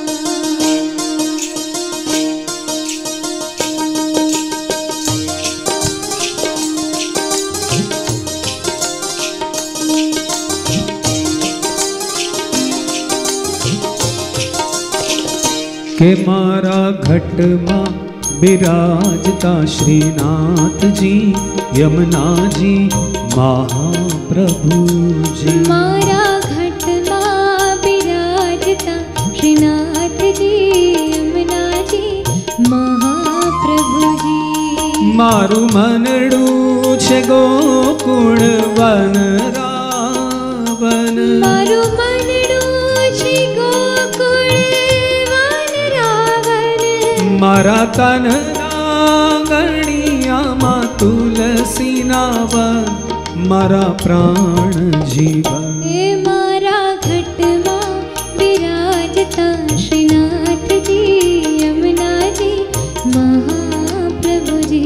के मारा घट मां बिराजता श्रीनाथ जी, यमुना जी महाप्रभु जी. मारा घट मां बिराजता श्रीनाथ जी, यमुना जी महाप्रभु जी. मारू मनडू छे गोकुळ वन रावण, मारू मनडू छे गोकुळ वन रावण. मारा तनना गणियामां तुलसी नावन, मारा प्राण जीवन. हे मारा घट मां बिराजता श्रीनाथ जी, यमुना जी महाप्रभु जी.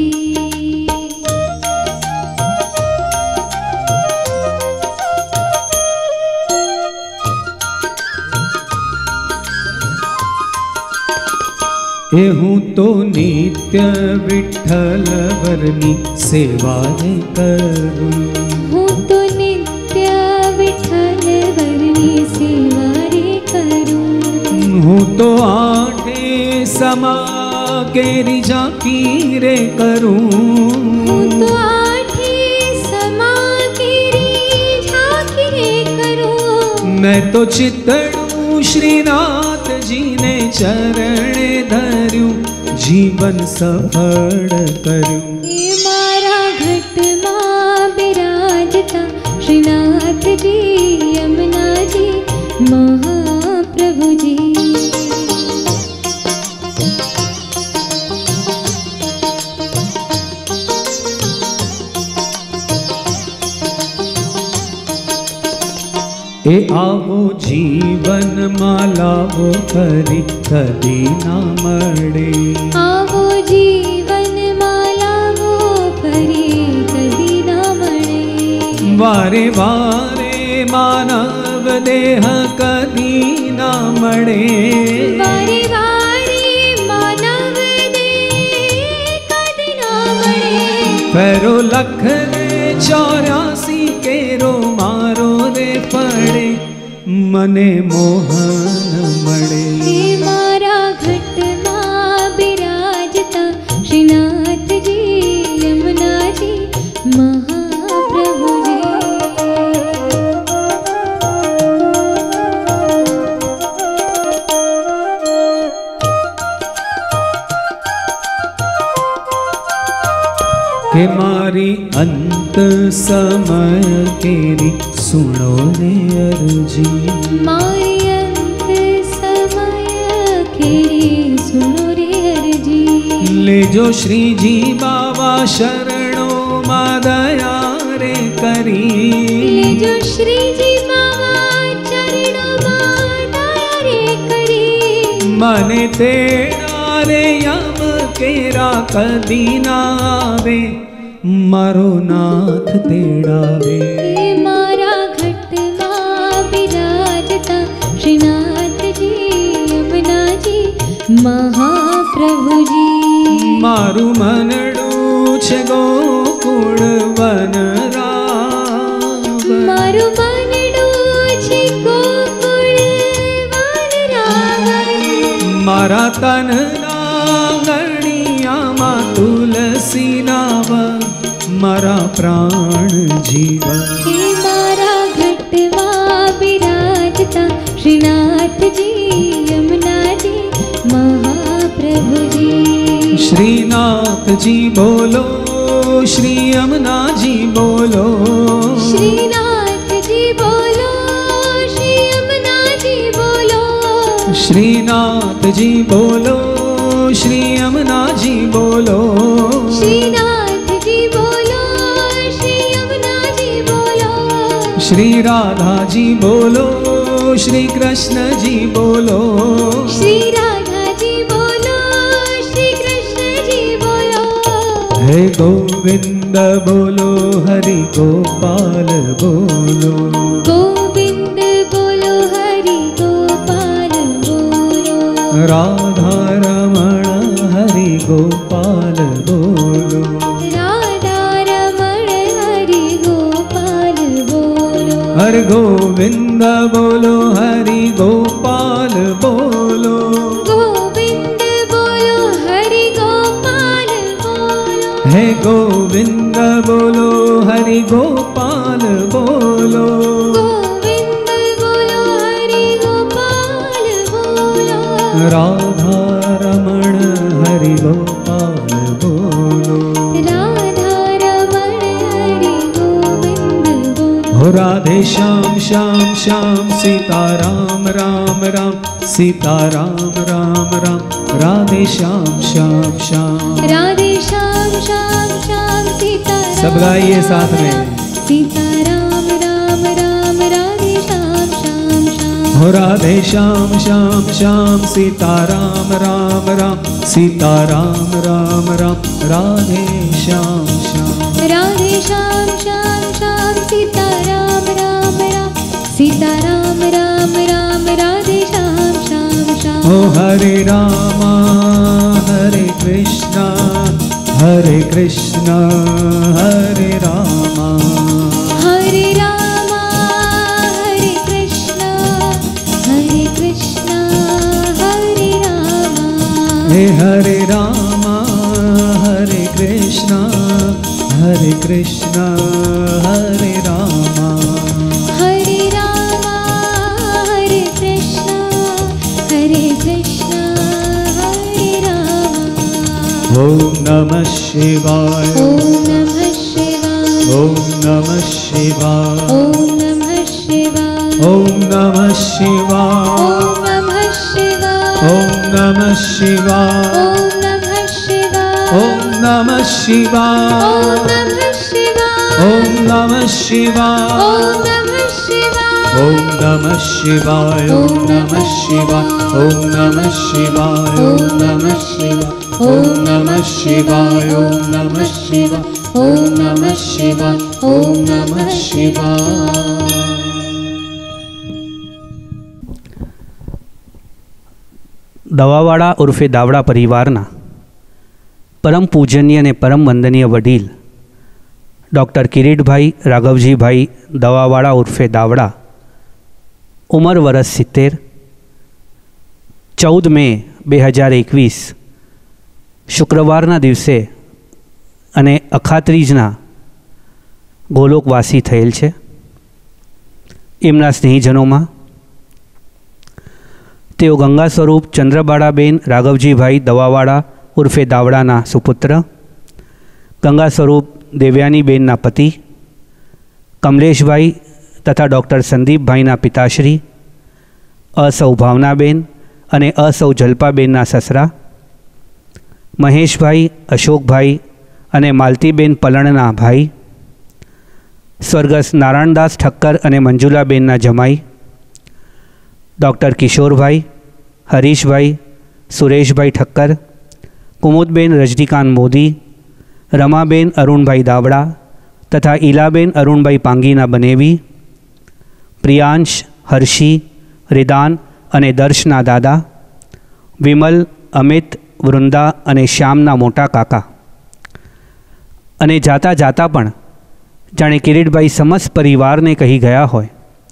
एहूं तो नित्य विठ्ठल वरनी सेवा रे करूं, हूँ तो नित्य विठ्ठल वरनी सेवा रे करूं. हूँ तो आठे समा केरी झांकी रे करूं, हूँ तो आठे समा केरी झांकी रे करूं। मैं तो चितड़ू श्रीनाथ जी ने चरणे धर्यूं, जीवन सफल कर्यूं। ये मारा घट मां बिराजता श्रीनाथ जी, यमुना जी, महाप्रभु जी। ए आवो जीवन मालावो फरी कदी ना मळे, आवो जीवन मालावो फरी कदी ना मळे। वारे वारे मानव देह कदी ना मळे, वारे वारे मानव देह कदी ना मळे। फेरो लख रे चौरासी केरो मारो रे पड़े, मने मोहन मळे। हे मारा घट मां बिराजता श्रीनाथ जी, यमुना जी, महाप्रभु जी। के मारी अंत समय केरी सुनो रे अर्जी, मारी अंत समय केरी सुनो रे अर्जी। ले जो श्री जी बाबा शरणों मा दया रे करी, ले जो श्री जी बाबा चरणों मा दया रे करी। मने तेरा रे यम केरा कदी ना आवे, मारो नाथ तेड़ावे। हे मारा घट मां बिराजता श्रीनाथ जी, यमुना जी, महाप्रभु जी। मारू मनडू छे गोकुळ वन राव, मारू मनडू छे गोकुळ वन राव। मारा तन गणिया मा तुलसी नाव, मारा प्राण जीवन। हे मारा घट मां बिराजता श्रीनाथ जी, यमुना जी, महाप्रभु जी। श्रीनाथ जी बोलो, श्री यमुना जी बोलो, श्रीनाथ जी बोलो, श्री यमुना जी बोलो। श्रीनाथ जी बोलो, श्री यमुना जी बोलो, श्रीनाथ जी बोलो, श्री यमुना जी बोलो। श्री राधा जी बोलो, श्री कृष्ण जी बोलो, श्री राधा जी बोलो, श्री कृष्ण जी बोलो। हे गोविंद बोलो, हरि गोपाल बोलो, गोविंद बोलो, हरि गोपाल बोलो। राधा रमण हरि गोपाल बोलो, राधा रमण हरि गोपाल बोलो। हरि गोविंद बोलो, हरि गोपाल बोलो, गोविंद बोलो, हरि गोपाल बोलो। हे गोविंद बोलो, हरि गोपाल बोलो, गोविंद बोलो, हरि गोपाल बोलो। राधा रमण हरि गोपाल बोलो, राधा रमण हरि गोविंद बोलो। हो राधे श्याम श्याम श्याम सीता राम राम राम, सीता राम राम राम, राधे श्याम श्याम श्याम। राधे श्याम श्याम श्याम सीता राम। सब गाइए साथ में। सीता राम राम राम, राधे श्याम श्याम श्याम। हो राधे श्याम श्याम श्याम सीता राम राम राम, सीता राम राम राम, राधे श्याम श्याम। राधे श्याम श्याम श्याम सीता राम राम राम, सीता राम राम राम, राधे श्याम श्याम श्याम। ओ हरे रामा हरे कृष्णा, हरे कृष्णा हरे रामा, हरे रामा हरे कृष्णा, हरे कृष्णा हरे रामा। हे हरे रामा हरे कृष्णा हरे कृष्णा हरे रामा हरे रामा हरे कृष्णा हरे कृष्णा हरे रामा। ओम नमः शिवाय ओम नमः शिवाय ओम नमः शिवाय ओम नमः शिवाय ओम नमः शिवाय ओम नमः शिवाय ओम नमः शिवाय ओम नमः शिवाय ओम नमः शिवाय ओम नमः शिवाय ओम नमः शिवाय ओम नमः शिवाय ओम नमः शिवाय ओम नमः शिवाय ओम नमः शिवाय ओम नमः शिवाय ओम नमः शिवाय। દવાવાળા ઉર્ફે દાવડા પરિવારના પરમ પૂજનીય અને પરમ વંદનીય વડીલ ડૉક્ટર કિરીટભાઈ રાઘવજીભાઈ દવાવાળા ઉર્ફે દાવડા, ઉંમર વરસ સિત્તેર, ચૌદ મે બે હજાર એકવીસ શુક્રવારના દિવસે અને અખાત્રીજના ગોલોકવાસી થયેલ છે. એમના સ્નેહીજનોમાં તેઓ ગંગા સ્વરૂપ ચંદ્રબાળાબેન રાઘવજીભાઈ દવાવાળા ઉર્ફે દાવડાના સુપુત્ર, ગંગા સ્વરૂપ દેવ્યાનીબેનના પતિ, કમલેશભાઈ તથા ડૉક્ટર સંદીપભાઈના પિતાશ્રી, અસૌ ભાવનાબેન અને અસૌ જલ્પાબેનના સસરા, મહેશભાઈ, અશોકભાઈ અને માલતીબેન પલણના ભાઈ, સ્વર્ગસ્થ નારાયણદાસ ઠક્કર અને મંજુલાબેનના જમાઈ, ડૉક્ટર કિશોરભાઈ, હરીશભાઈ, સુરેશભાઈ ઠક્કર, કુમુદબેન રજનીકાંત મોદી, રમાબેન અરુણભાઈ દાવડા તથા ઈલાબેન અરુણભાઈ પાંગીના બનેવી, પ્રિયાંશ, હર્ષી, રિદાન અને દર્શના દાદા, વિમલ, અમિત, વૃંદા અને શ્યામના મોટા કાકા. અને જાતા જાતા પણ જાણે કિરીટભાઈ સમસ્ત પરિવારને કહી ગયા હોય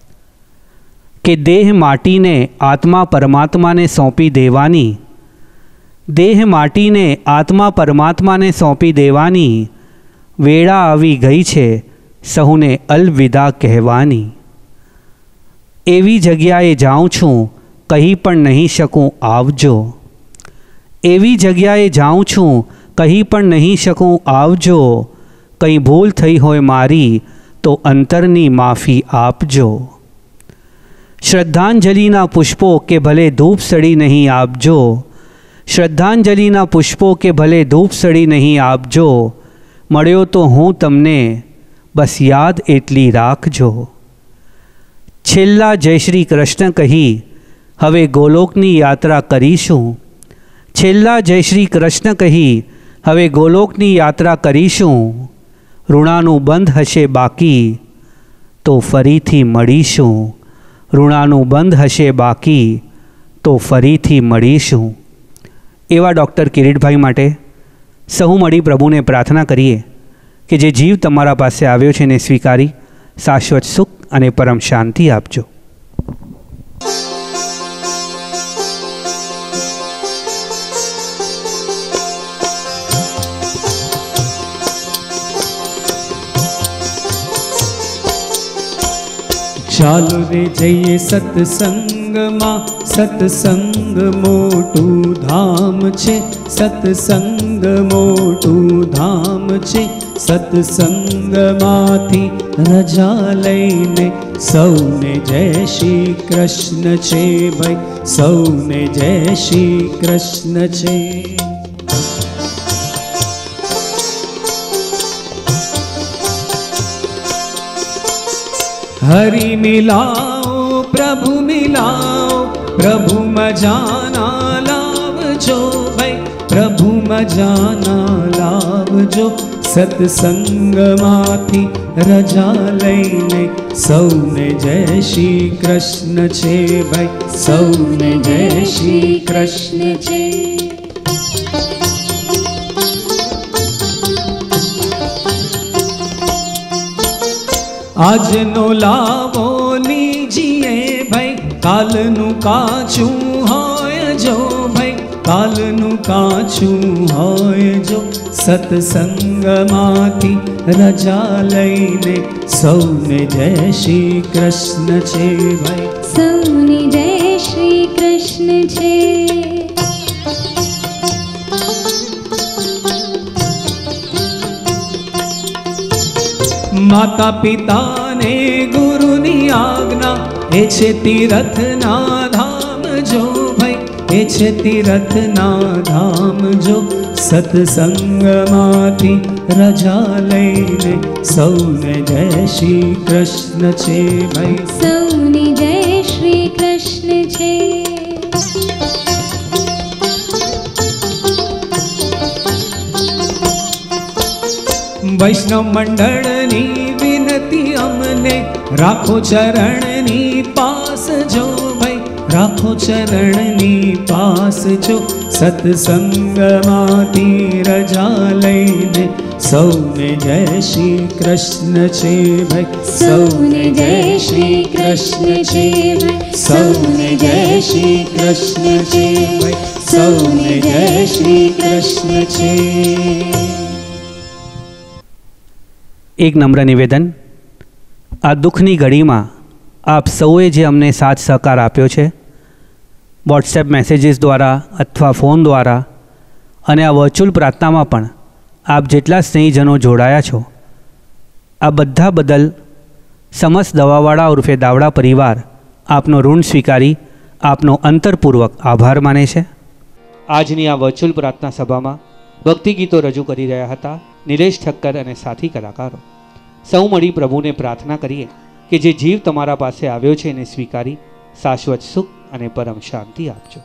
કે દેહ માટીને આત્મા પરમાત્માને સોંપી દેવાની, દેહ માટીને આત્મા પરમાત્માને સોંપી દેવાની, વેળા આવી ગઈ છે સહુને અલવિદા કહેવાની. એવી જગ્યાએ જાઉં છું કહી પણ નહીં શકું આવજો, એવી જગ્યાએ જાઉં છું કહી પણ નહીં શકું આવજો, કંઈ ભૂલ થઈ હોય મારી તો અંતરની માફી આપજો. શ્રદ્ધાંજલિના પુષ્પો કે ભલે ધૂપ સળી નહીં આપજો, શ્રદ્ધાંજલિના પુષ્પો કે ભલે ધૂપ સળી નહીં આપજો, મળ્યો તો હું તમને બસ યાદ એટલી રાખજો. છેલ્લા જય શ્રી કૃષ્ણ કહી હવે ગોલોકની યાત્રા કરીશું, છેલ્લા જય શ્રી કૃષ્ણ કહી હવે ગોલોકની યાત્રા કરીશું, ઋણાનું બંધ હશે બાકી તો ફરીથી મળીશું, ઋણાનું બંધ હશે બાકી તો ફરીથી મળીશું. એવા ડૉક્ટર કિરીટભાઈ માટે સહુ મળી પ્રભુને પ્રાર્થના કરીએ કે જે જીવ તમારા પાસે આવ્યો છે એને સ્વીકારી શાશ્વત સુખ અને પરમ શાંતિ આપજો. ચાલો રે જઈએ સત્સંગમાં, સત્સંગ મોટું ધામ છે, સત્સંગ મોટું ધામ છે, સત્સંગમાંથી રજા લઈને સૌને જય શ્રી કૃષ્ણ છે ભાઈ, સૌને જય શ્રી કૃષ્ણ છે. हरि मिलाओ प्रभु मिलाओ, प्रभु मजाना लावजो भाई, प्रभु मजाना लावजो, सत्संगमाथी रजा लઈને સૌને જય શ્રી કૃષ્ણ છે ભાઈ, સૌને જય શ્રી કૃષ્ણ છે. આજનો લાવો લીજીએ ભાઈ, કાલનું કાચું હોય જો ભાઈ, કાલનું કાચું હોય જો સત્સંગમાંથી રજા લઈને સૌને જય શ્રી કૃષ્ણ છે ભાઈ, સૌને જય શ્રી કૃષ્ણ છે. માતા પિતાને ગુરુની આજ્ઞા એ છે તીરથના ધામ જો ભાઈ, એ છે તીરથના ધામ જો સત્સંગમાંથી રજા લઈને સૌને જય શ્રી કૃષ્ણ છે ભાઈ, સૌને જય શ્રી કૃષ્ણ છે. વૈષ્ણવ મંડળની વિનતી અમને રાખો ચરણની પાસ જો ભાઈ, રાખો ચરણની પાસ જો સત્સંગમાંથી રજા લઈને સૌને જય શ્રી કૃષ્ણ છે ભાઈ, સૌને જય શ્રી કૃષ્ણ છે ભાઈ, સૌને જય શ્રી કૃષ્ણ છે ભાઈ, સૌને જય શ્રી કૃષ્ણ છે. એક નમ્ર નિવેદન. આ દુઃખની ઘડીમાં આપ સૌએ જે અમને સાથ સહકાર આપ્યો છે, વોટ્સએપ મેસેજીસ દ્વારા અથવા ફોન દ્વારા અને આ વર્ચ્યુઅલ પ્રાર્થનામાં પણ આપ જેટલા સ્નેહીજનો જોડાયા છો, આ બધા બદલ સમસ્ત દવાવાળા ઉર્ફે દાવડા પરિવાર આપનો ઋણ સ્વીકારી આપનો અંતરપૂર્વક આભાર માને છે. આજની આ વર્ચ્યુઅલ પ્રાર્થના સભામાં ભક્તિ ગીતો રજૂ કરી રહ્યા હતા નિલેશ ઠક્કર અને સાથી કલાકારો. સૌ મળી પ્રભુને પ્રાર્થના કરીએ કે જે જીવ તમારા પાસે આવ્યો છે એને સ્વીકારી શાશ્વત સુખ અને પરમ શાંતિ આપજો.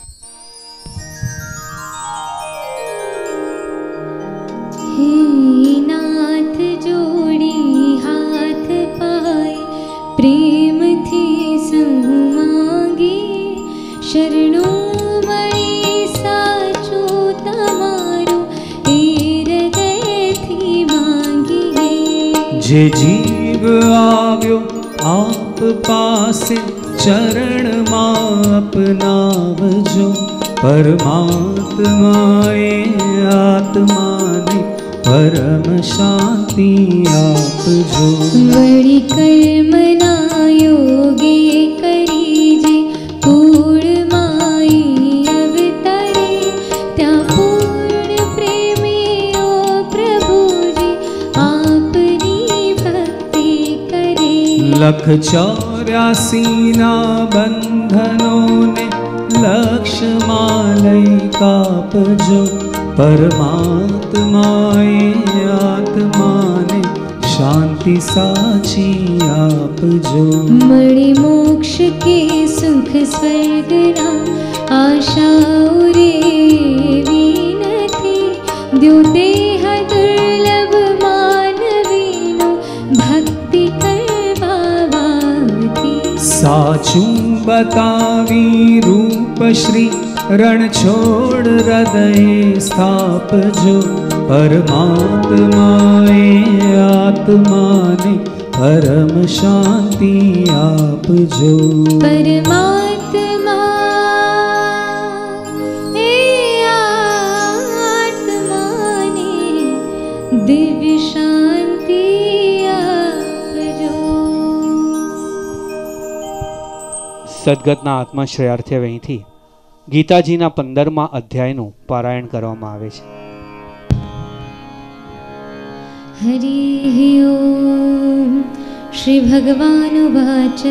હે નાથ જોડી હાથ પાય પ્રેમથી સૌ માંગી, શરણો મળી સાચું તમારું એ હૃદયથી માંગીએ. જે જીવ આવ્યો આપ પાસે ચરણમાં અપનાવજો, પરમાત્માએ આત્માને પરમ શાંતિ આપજો. વળી કર્મના યોગે કરી જે પૂર્ણમાઈ અવતારે, ત્યાં પૂર્ણ પ્રેમે ઓ પ્રભુજી આપની ભક્તિ કરે. લખ ચોર્યાસીના બંધનોને લક્ષમાં લઈ કાપજો, પરમાત્માએ આત્માને શાંતિ સાચી આપજો. મળે મોક્ષ કે સુખ સ્વર્ગના આશાઓ રેવી નથી, દ્યો દેહ દુર્લભ માનવીનો ભક્તિ કરવાવાથી. સાચું બતાવી રૂપ શ્રી રણ છોડ હૃદય સ્થાપજો, પરમાત્માએ આત્માને પરમ શાંતિ આપજો. પરમાત્મા એ આત્માને દિવ્ય શાંતિ આપજો. સદગતના આત્માશ્રયાર્થે અહીંથી ગીતાજીના પંદરમા અધ્યાયનું પારાયણ કરવામાં આવે છે. હરિ ઓમ. શ્રી ભગવાનુવાચ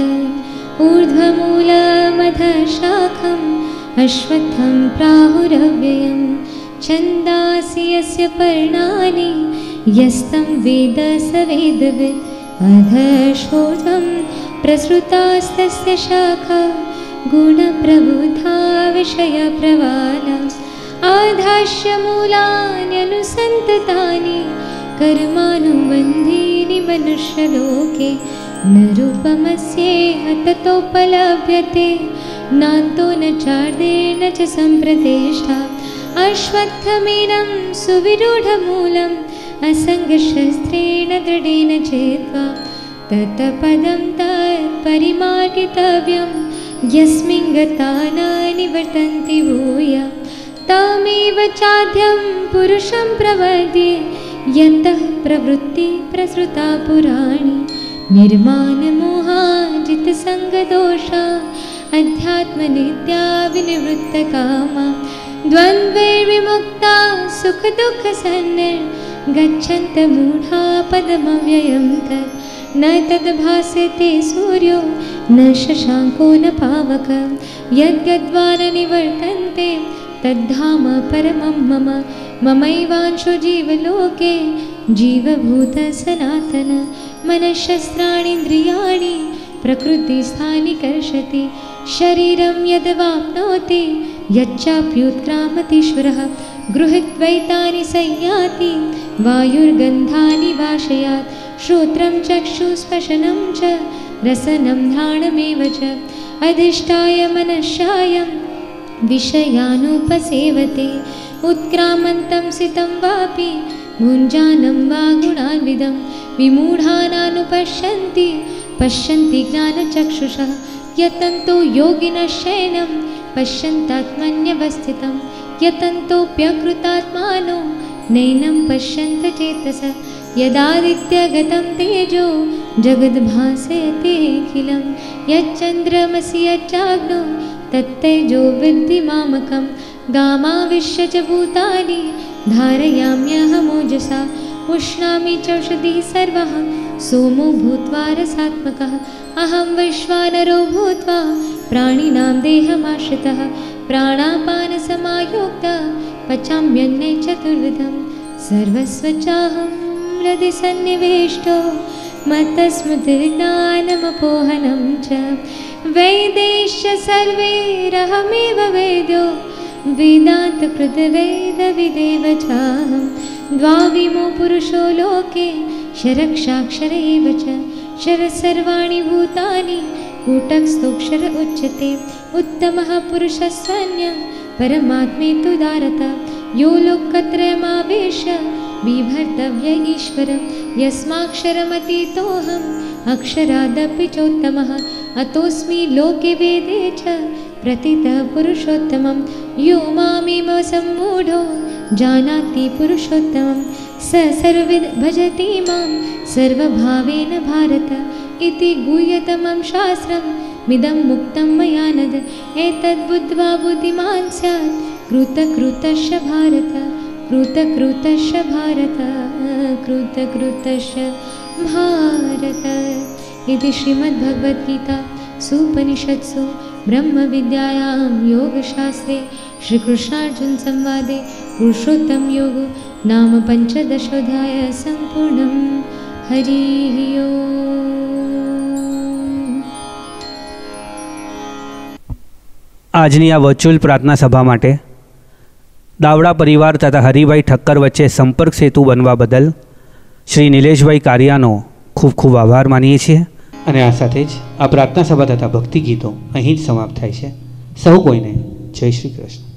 ઊર્ધ્વમૂલમધશાખમ અશ્વત્થમ પ્રાહુરવ્યયમ છંદાસि યસ્ય પર્ણાનિ યસ્तं વેદ સ વેદવિદ અધશ્રોતમ પ્રસૃતાસ્તસ્ય શાખા ગુણપ્રબુધા વિષયપ્રવાલા આધાસ્યમૂલાન્યનુસંતતાનિ કર્માનુબંધીનિ મનુષ્યલોકે ન રૂપમસ્યેહ તતોપલભ્યતે નાન્તો ન ચાર્દેન ચ સંપ્રતિષ્ઠા અશ્વત્થમેनं સુવિરૂઢમૂલम् असङ्गशस्त्रेण दृढेन चेत्वा तत्पदं तत्परिमार्गितव्यं यस्मिन् गता न निवर्तन्ति भूय तमेव चाद्यं पुरुषं प्रपद्ये यतः प्रवृत्ति प्रसृता पुराणी निर्माणमोहाजितसङ्गदोषा अध्यात्मनित्या विनिवृत्तकामा द्वन्द्वैर्विमुक्ता सुखदुःखसन्निर्गच्छन्तमूढा पदमव्ययं तत् न तद्भास्यते सूर्यो न शशाङ्को न पावकः यद्गत्वा न निवर्तन्ते तद्धाम परमं मम ममैवांशो जीवलोके जीवभूतसनातन मनःशस्त्राणीन्द्रियाणि प्रकृतिस्थानि कर्षति शरीरं यद्वाप्नोति यच्चाप्युत्क्रामतीश्वरः गृहीत्वैतानि संयाति वायुर्गन्धानि वाशयात् श्रोत्रं चक्षुस्पर्शनं च रसनं घ्राणमेव च अधिष्ठाय मनश्शायं विषयानुपसेवते उत्क्रामन्तं सितं वापि भुञ्जानं वा गुणान्विदं विमूढानानुपश्यन्ति पश्यन्ति ज्ञानचक्षुषः यतन्तो योगिनः शयनं पश्यन्तात्मन्यवस्थितं यतन्तोऽप्यकृतात्मानो नैनं पश्यन्त चेतसः यदादित्यगतं तेजो जगद्भासयतेऽखिलं यच्चन्द्रमसि यच्चाग्नो तत्तेजो विद्धि मामकं गामाविश्य च भूतानि धारयाम्यहमोजसा उष्णामि चौषधिः सर्वः सोमो भूत्वा रसात्मकः अहं वैश्वानरो भूत्वा प्राणिनां देहमाश्रितः प्राणापानसमायुक्तः पचाम्यन्ने चतुर्विधं सर्वस्वचाहं हृदि सन्निवेष्टो मत्तस्मृतिर्ज्ञानमपोहनं च वैदैश्च सर्वैरहमेव वेद्यो वेदान्तकृतवेदविदेव चाहं द्वाविमो पुरुषो लोके शरक्षाक्षर एव च शर सर्वाणि भूतानि कूटस्थोऽक्षर उच्यते उत्तमः पुरुषस्सन्यं परमात्मेतु दारत यो लोकत्रयमावेश्य बिभर्तव्य ईश्वर यस्माक्षरमतीतोऽहम् अक्षरादपि चोत्तमः अतोऽस्मि लोके वेदे च प्रतितः पुरुषोत्तमं यो मामेव सम्मूढो जानाति पुरुषोत्तमं स सर्वविद् भजति मां सर्वभावेन भारत इति गुह्यतमं शास्त्रं मिदं मुक्तं मया नद एतद्बुद्ध्वा बुद्धिमान् स्यात् कृतकृतश्च भारत कृतकृतश्च भारत कृतकृतश्च भारत इति श्रीमद्भगवद्गीता सुपनिषत्सु ब्रह्मविद्यायां योगशास्त्रे श्रीकृष्णार्जुनसंवादे पुरुषोत्तमयोगो नाम पंचदशोऽध्यायः सम्पूर्णं हरिः ओम्। આજની આ વર્ચ્યુઅલ પ્રાર્થના સભા માટે દાવડા પરિવાર તથા હરિભાઈ ઠક્કર વચ્ચે સંપર્ક સેતુ બનવા બદલ શ્રી નિલેશભાઈ કારિયાનો ખૂબ ખૂબ આભાર માનીએ છીએ અને આ સાથે જ આ પ્રાર્થના સભા તથા ભક્તિ ગીતો અહીં જ સમાપ્ત થાય છે. સૌ કોઈને જય શ્રી કૃષ્ણ.